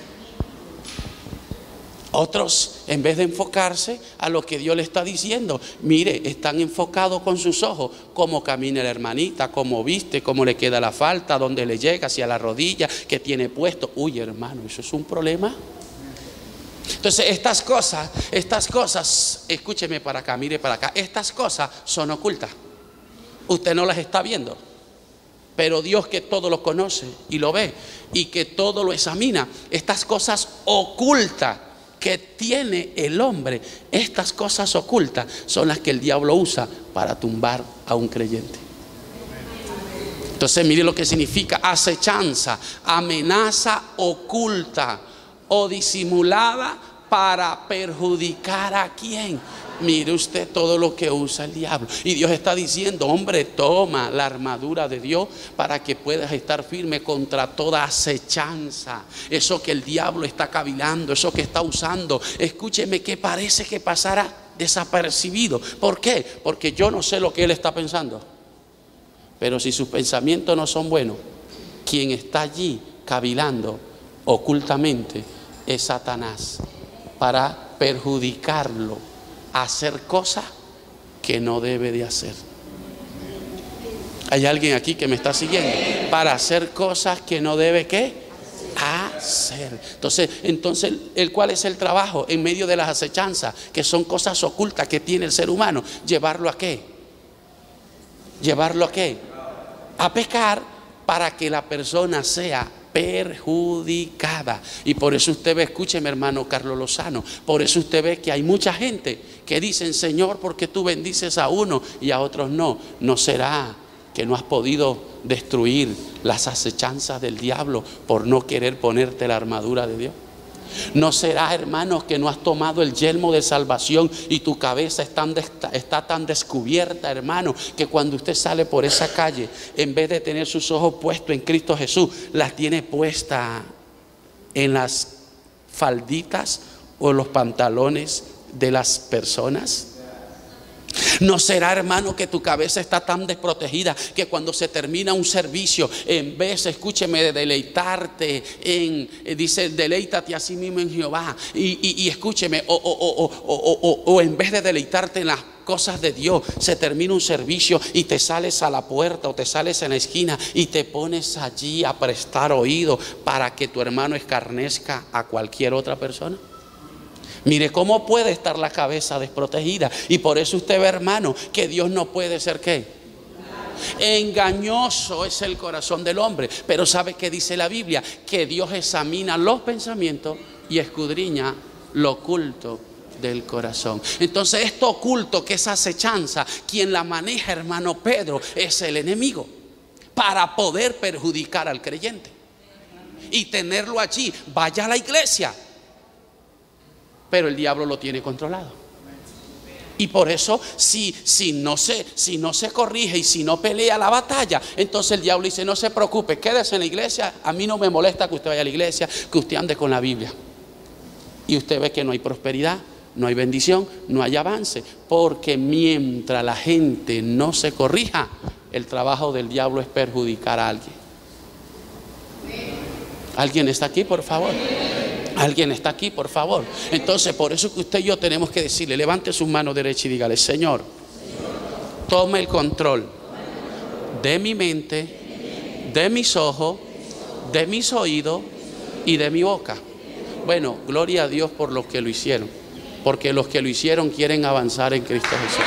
Otros, en vez de enfocarse a lo que Dios le está diciendo, mire, están enfocados con sus ojos, cómo camina la hermanita, cómo viste, cómo le queda la falda, dónde le llega, hacia la rodilla, qué tiene puesto. Uy, hermano, eso es un problema. Entonces estas cosas, estas cosas, escúcheme para acá, mire para acá, estas cosas son ocultas. Usted no las está viendo, pero Dios, que todo lo conoce y lo ve y que todo lo examina, estas cosas ocultas que tiene el hombre, estas cosas ocultas son las que el diablo usa para tumbar a un creyente. Entonces mire lo que significa acechanza, amenaza oculta o disimulada para perjudicar a quién. Mire usted todo lo que usa el diablo. Y Dios está diciendo, hombre, toma la armadura de Dios para que puedas estar firme contra toda acechanza. Eso que el diablo está cavilando, eso que está usando, escúcheme, que parece que pasará desapercibido. ¿Por qué? Porque yo no sé lo que él está pensando, pero si sus pensamientos no son buenos, quien está allí cavilando ocultamente es Satanás, para perjudicarlo a hacer cosas que no debe de hacer. Hay alguien aquí que me está siguiendo, para hacer cosas que no debe ¿qué? Hacer. Entonces, entonces el cuál es el trabajo en medio de las acechanzas, que son cosas ocultas que tiene el ser humano, llevarlo a qué, llevarlo a qué, a pecar, para que la persona sea perjudicada. Y por eso usted ve, escúcheme hermano Carlos Lozano, por eso usted ve que hay mucha gente que dicen, Señor, ¿por qué tú bendices a uno y a otros no? ¿No será que no has podido destruir las acechanzas del diablo por no querer ponerte la armadura de Dios? ¿No será, hermanos, que no has tomado el yelmo de salvación y tu cabeza está, está tan descubierta, hermano, que cuando usted sale por esa calle, en vez de tener sus ojos puestos en Cristo Jesús, las tiene puestas en las falditas o los pantalones de las personas? ¿No será, hermano, que tu cabeza está tan desprotegida que cuando se termina un servicio, en vez, escúcheme, de deleitarte en, dice, deleítate a sí mismo en Jehová, y, y, y escúcheme, o, o, o, o, o, o en vez de deleitarte en las cosas de Dios, se termina un servicio y te sales a la puerta o te sales en la esquina y te pones allí a prestar oído para que tu hermano escarnezca a cualquier otra persona? Mire cómo puede estar la cabeza desprotegida. Y por eso usted ve, hermano, que Dios no puede ser ¿qué? Engañoso es el corazón del hombre. Pero ¿sabe qué dice la Biblia? Que Dios examina los pensamientos y escudriña lo oculto del corazón. Entonces esto oculto, que es acechanza, quien la maneja, hermano Pedro, es el enemigo, para poder perjudicar al creyente y tenerlo allí. Vaya a la iglesia, pero el diablo lo tiene controlado. Y por eso, si, si, no se, si no se corrige y si no pelea la batalla, entonces el diablo dice: no se preocupe, quédese en la iglesia. A mí no me molesta que usted vaya a la iglesia, que usted ande con la Biblia. Y usted ve que no hay prosperidad, no hay bendición, no hay avance. Porque mientras la gente no se corrija, el trabajo del diablo es perjudicar a alguien. ¿Alguien está aquí, por favor? ¿Alguien está aquí, por favor? Entonces, por eso que usted y yo tenemos que decirle: levante su mano derecha y dígale: Señor, tome el control de mi mente, de mis ojos, de mis oídos y de mi boca. Bueno, gloria a Dios por los que lo hicieron, porque los que lo hicieron quieren avanzar en Cristo Jesús.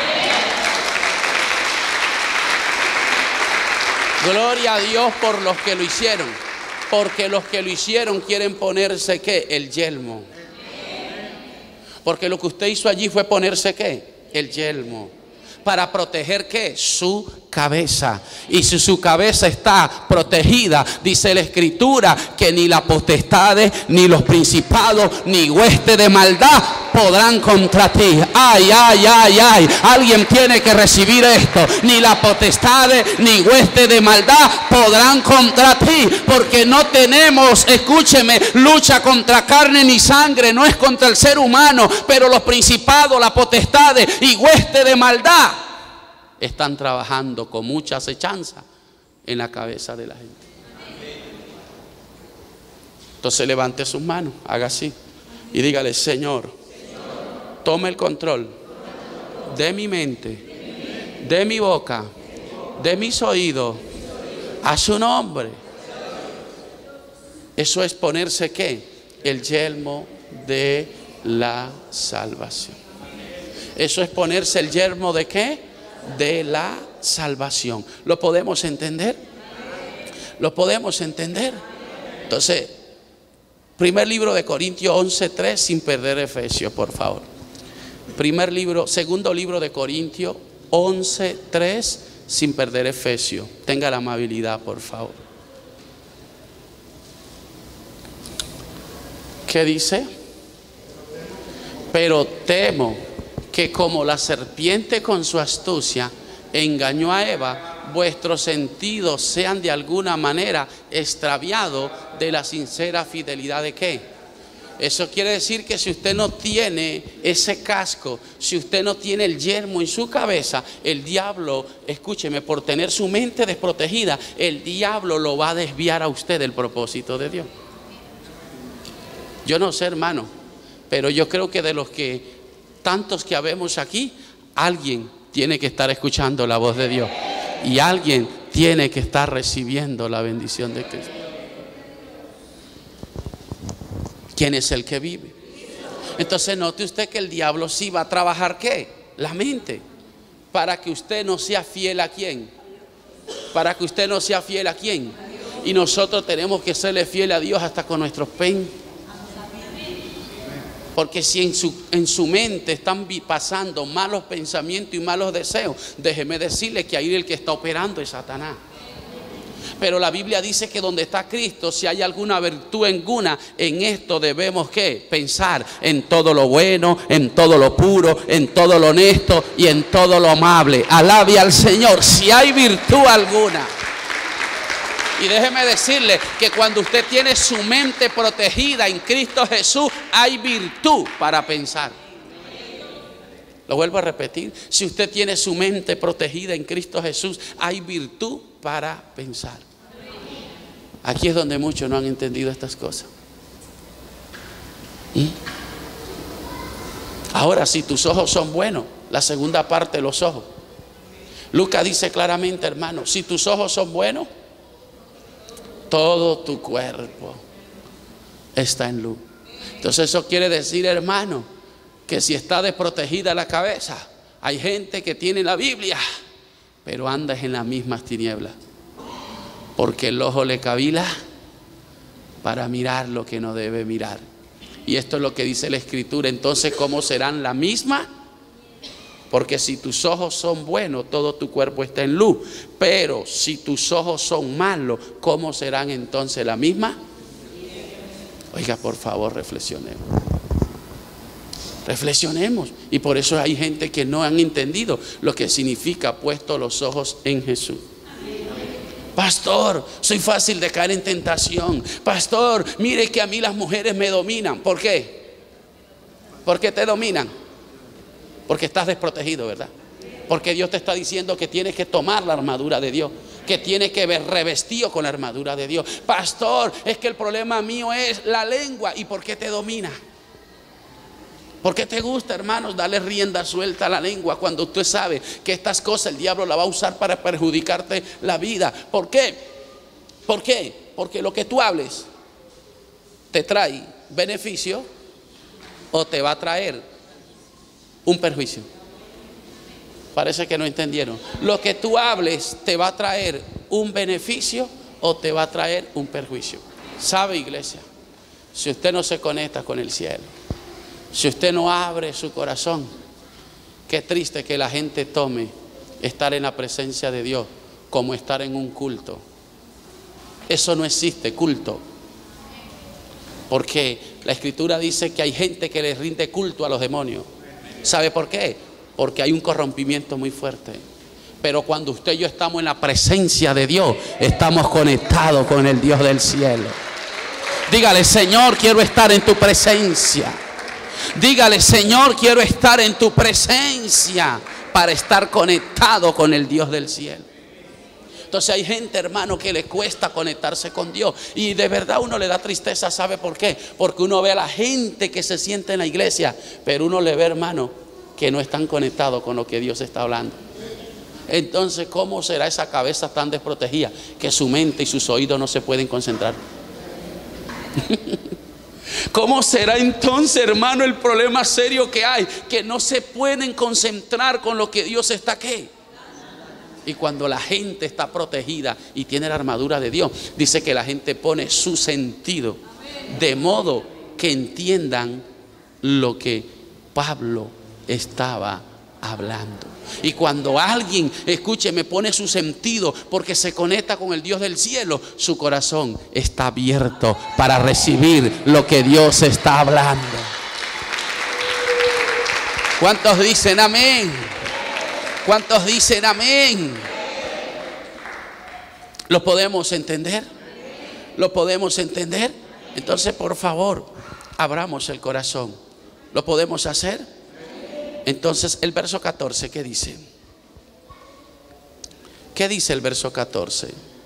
Gloria a Dios por los que lo hicieron, porque los que lo hicieron quieren ponerse ¿qué? El yelmo. Porque lo que usted hizo allí fue ponerse ¿qué? El yelmo. Para proteger ¿qué? Su cabeza. Y si su cabeza está protegida, dice la Escritura, que ni las potestades, ni los principados, ni hueste de maldad podrán contra ti. Ay, ay, ay, ay. Alguien tiene que recibir esto. Ni las potestades, ni hueste de maldad podrán contra ti. Porque no tenemos, escúcheme, lucha contra carne ni sangre. No es contra el ser humano. Pero los principados, las potestades y hueste de maldad están trabajando con mucha acechanza en la cabeza de la gente. Entonces levante sus manos, haga así y dígale: Señor, tome el control de mi mente, de mi boca, de mis oídos, a su nombre. Eso es ponerse ¿qué? El yelmo de la salvación. Eso es ponerse el yelmo de ¿qué? De la salvación. ¿Lo podemos entender? ¿Lo podemos entender? Entonces, primer libro de Corintios once tres, sin perder Efesios, por favor. Primer libro, segundo libro de Corintios once tres, sin perder Efesios. Tenga la amabilidad, por favor. ¿Qué dice? Pero temo que como la serpiente con su astucia engañó a Eva, vuestros sentidos sean de alguna manera extraviados de la sincera fidelidad de ¿qué? Eso quiere decir que si usted no tiene ese casco, si usted no tiene el yelmo en su cabeza, el diablo, escúcheme, por tener su mente desprotegida, el diablo lo va a desviar a usted del propósito de Dios. Yo no sé, hermano, pero yo creo que de los que tantos que habemos aquí, alguien tiene que estar escuchando la voz de Dios y alguien tiene que estar recibiendo la bendición de Cristo. ¿Quién es el que vive? Entonces note usted que el diablo sí va a trabajar ¿qué? La mente, para que usted no sea fiel a quién, para que usted no sea fiel a quién. Y nosotros tenemos que serle fiel a Dios hasta con nuestros pen. Porque si en su, en su mente están pasando malos pensamientos y malos deseos, déjeme decirle que ahí el que está operando es Satanás. Pero la Biblia dice que donde está Cristo, si hay alguna virtud alguna, en esto debemos ¿qué? Pensar en todo lo bueno, en todo lo puro, en todo lo honesto y en todo lo amable. Alabe al Señor, si hay virtud alguna. Y déjeme decirle que cuando usted tiene su mente protegida en Cristo Jesús, hay virtud para pensar. Lo vuelvo a repetir: si usted tiene su mente protegida en Cristo Jesús, hay virtud para pensar. Aquí es donde muchos no han entendido estas cosas. ¿Mm? Ahora, si tus ojos son buenos, la segunda parte de los ojos. Lucas dice claramente, hermano, si tus ojos son buenos, todo tu cuerpo está en luz. Entonces eso quiere decir, hermano, que si está desprotegida la cabeza, hay gente que tiene la Biblia, pero anda en las mismas tinieblas, porque el ojo le cavila para mirar lo que no debe mirar, Y esto es lo que dice la Escritura. Entonces, ¿cómo serán la misma? Porque si tus ojos son buenos, todo tu cuerpo está en luz. Pero si tus ojos son malos, ¿cómo serán entonces la misma? Oiga, por favor, reflexionemos. Reflexionemos. Y por eso hay gente que no han entendido lo que significa puesto los ojos en Jesús. Pastor, soy fácil de caer en tentación. Pastor, mire que a mí las mujeres me dominan. ¿Por qué? ¿Por qué te dominan? Porque estás desprotegido, ¿verdad? Porque Dios te está diciendo que tienes que tomar la armadura de Dios, que tienes que ver revestido con la armadura de Dios. Pastor, es que el problema mío es la lengua. ¿Y por qué te domina? ¿Por qué te gusta, hermanos, darle rienda suelta a la lengua cuando usted sabe que estas cosas el diablo la va a usar para perjudicarte la vida? ¿Por qué? ¿Por qué? Porque lo que tú hables te trae beneficio o te va a traer un perjuicio. Parece que no entendieron. Lo que tú hables te va a traer un beneficio o te va a traer un perjuicio. ¿Sabe, iglesia? Si usted no se conecta con el cielo, si usted no abre su corazón, qué triste que la gente tome estar en la presencia de Dios como estar en un culto. Eso no existe, culto. Porque la Escritura dice que hay gente que le rinde culto a los demonios. ¿Sabe por qué? Porque hay un corrompimiento muy fuerte. Pero cuando usted y yo estamos en la presencia de Dios, estamos conectados con el Dios del cielo. Dígale, Señor, quiero estar en tu presencia. Dígale, Señor, quiero estar en tu presencia para estar conectado con el Dios del cielo. Entonces hay gente, hermano, que le cuesta conectarse con Dios. Y de verdad uno le da tristeza. ¿Sabe por qué? Porque uno ve a la gente que se siente en la iglesia, pero uno le ve, hermano, que no están conectados con lo que Dios está hablando. Entonces, ¿cómo será esa cabeza tan desprotegida que su mente y sus oídos no se pueden concentrar? ¿Cómo será entonces, hermano, el problema serio que hay? Que no se pueden concentrar con lo que Dios está aquí. Y cuando la gente está protegida y tiene la armadura de Dios, dice que la gente pone su sentido de modo que entiendan lo que Pablo estaba hablando. Y cuando alguien, escúcheme, pone su sentido porque se conecta con el Dios del cielo, su corazón está abierto para recibir lo que Dios está hablando. ¿Cuántos dicen amén? ¿Cuántos dicen amén? ¿Lo podemos entender? ¿Lo podemos entender? Entonces, por favor, abramos el corazón. ¿Lo podemos hacer? Entonces, el verso catorce, ¿qué dice? ¿Qué dice el verso catorce?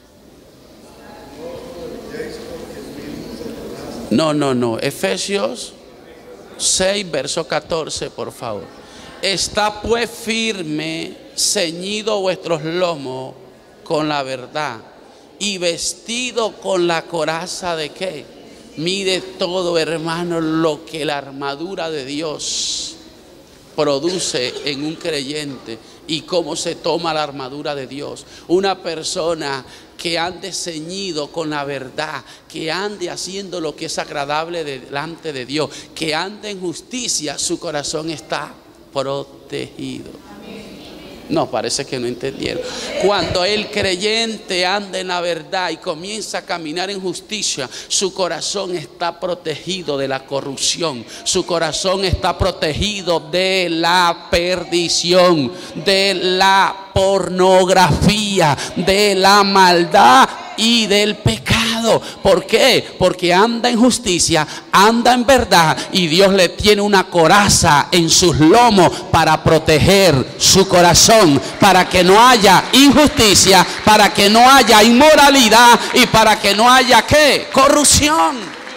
No, no, no. Efesios seis, verso catorce, por favor. Está pues firme, ceñido vuestros lomos con la verdad y vestido con la coraza de ¿qué? Mire todo, hermano, lo que la armadura de Dios produce en un creyente y cómo se toma la armadura de Dios. Una persona que ande ceñido con la verdad, que ande haciendo lo que es agradable delante de Dios, que ande en justicia, su corazón está protegido. No, parece que no entendieron. Cuando el creyente anda en la verdad y comienza a caminar en justicia, su corazón está protegido de la corrupción, su corazón está protegido de la perdición, de la pornografía, de la maldad y del pecado. ¿Por qué? Porque anda en justicia, anda en verdad, y Dios le tiene una coraza en sus lomos para proteger su corazón, para que no haya injusticia, para que no haya inmoralidad y para que no haya ¿qué? Corrupción.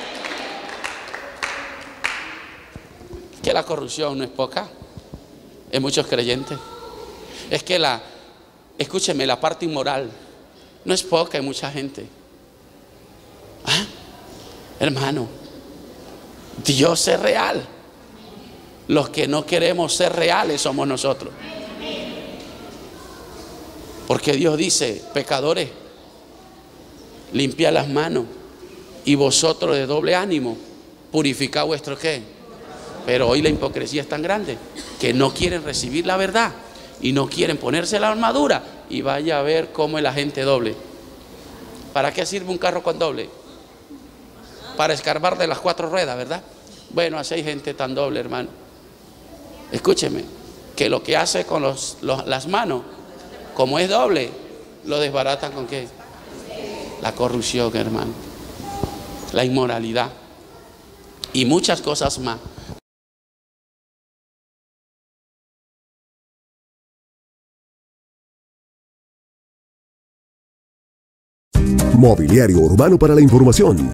Que la corrupción no es poca en muchos creyentes. Es que la, escúcheme, la parte inmoral no es poca en mucha gente. ¿Ah? Hermano, Dios es real. Los que no queremos ser reales somos nosotros. Porque Dios dice, pecadores, limpia las manos, y vosotros de doble ánimo, purificad vuestro qué. Pero hoy la hipocresía es tan grande que no quieren recibir la verdad y no quieren ponerse la armadura, y vaya a ver cómo es la gente doble. ¿Para qué sirve un carro con doble? Para escarbar de las cuatro ruedas, ¿verdad? Bueno, así hay gente tan doble, hermano. Escúcheme, que lo que hace con los, los, las manos, como es doble, lo desbaratan con qué? La corrupción, hermano, la inmoralidad y muchas cosas más. Mobiliario Urbano para la información.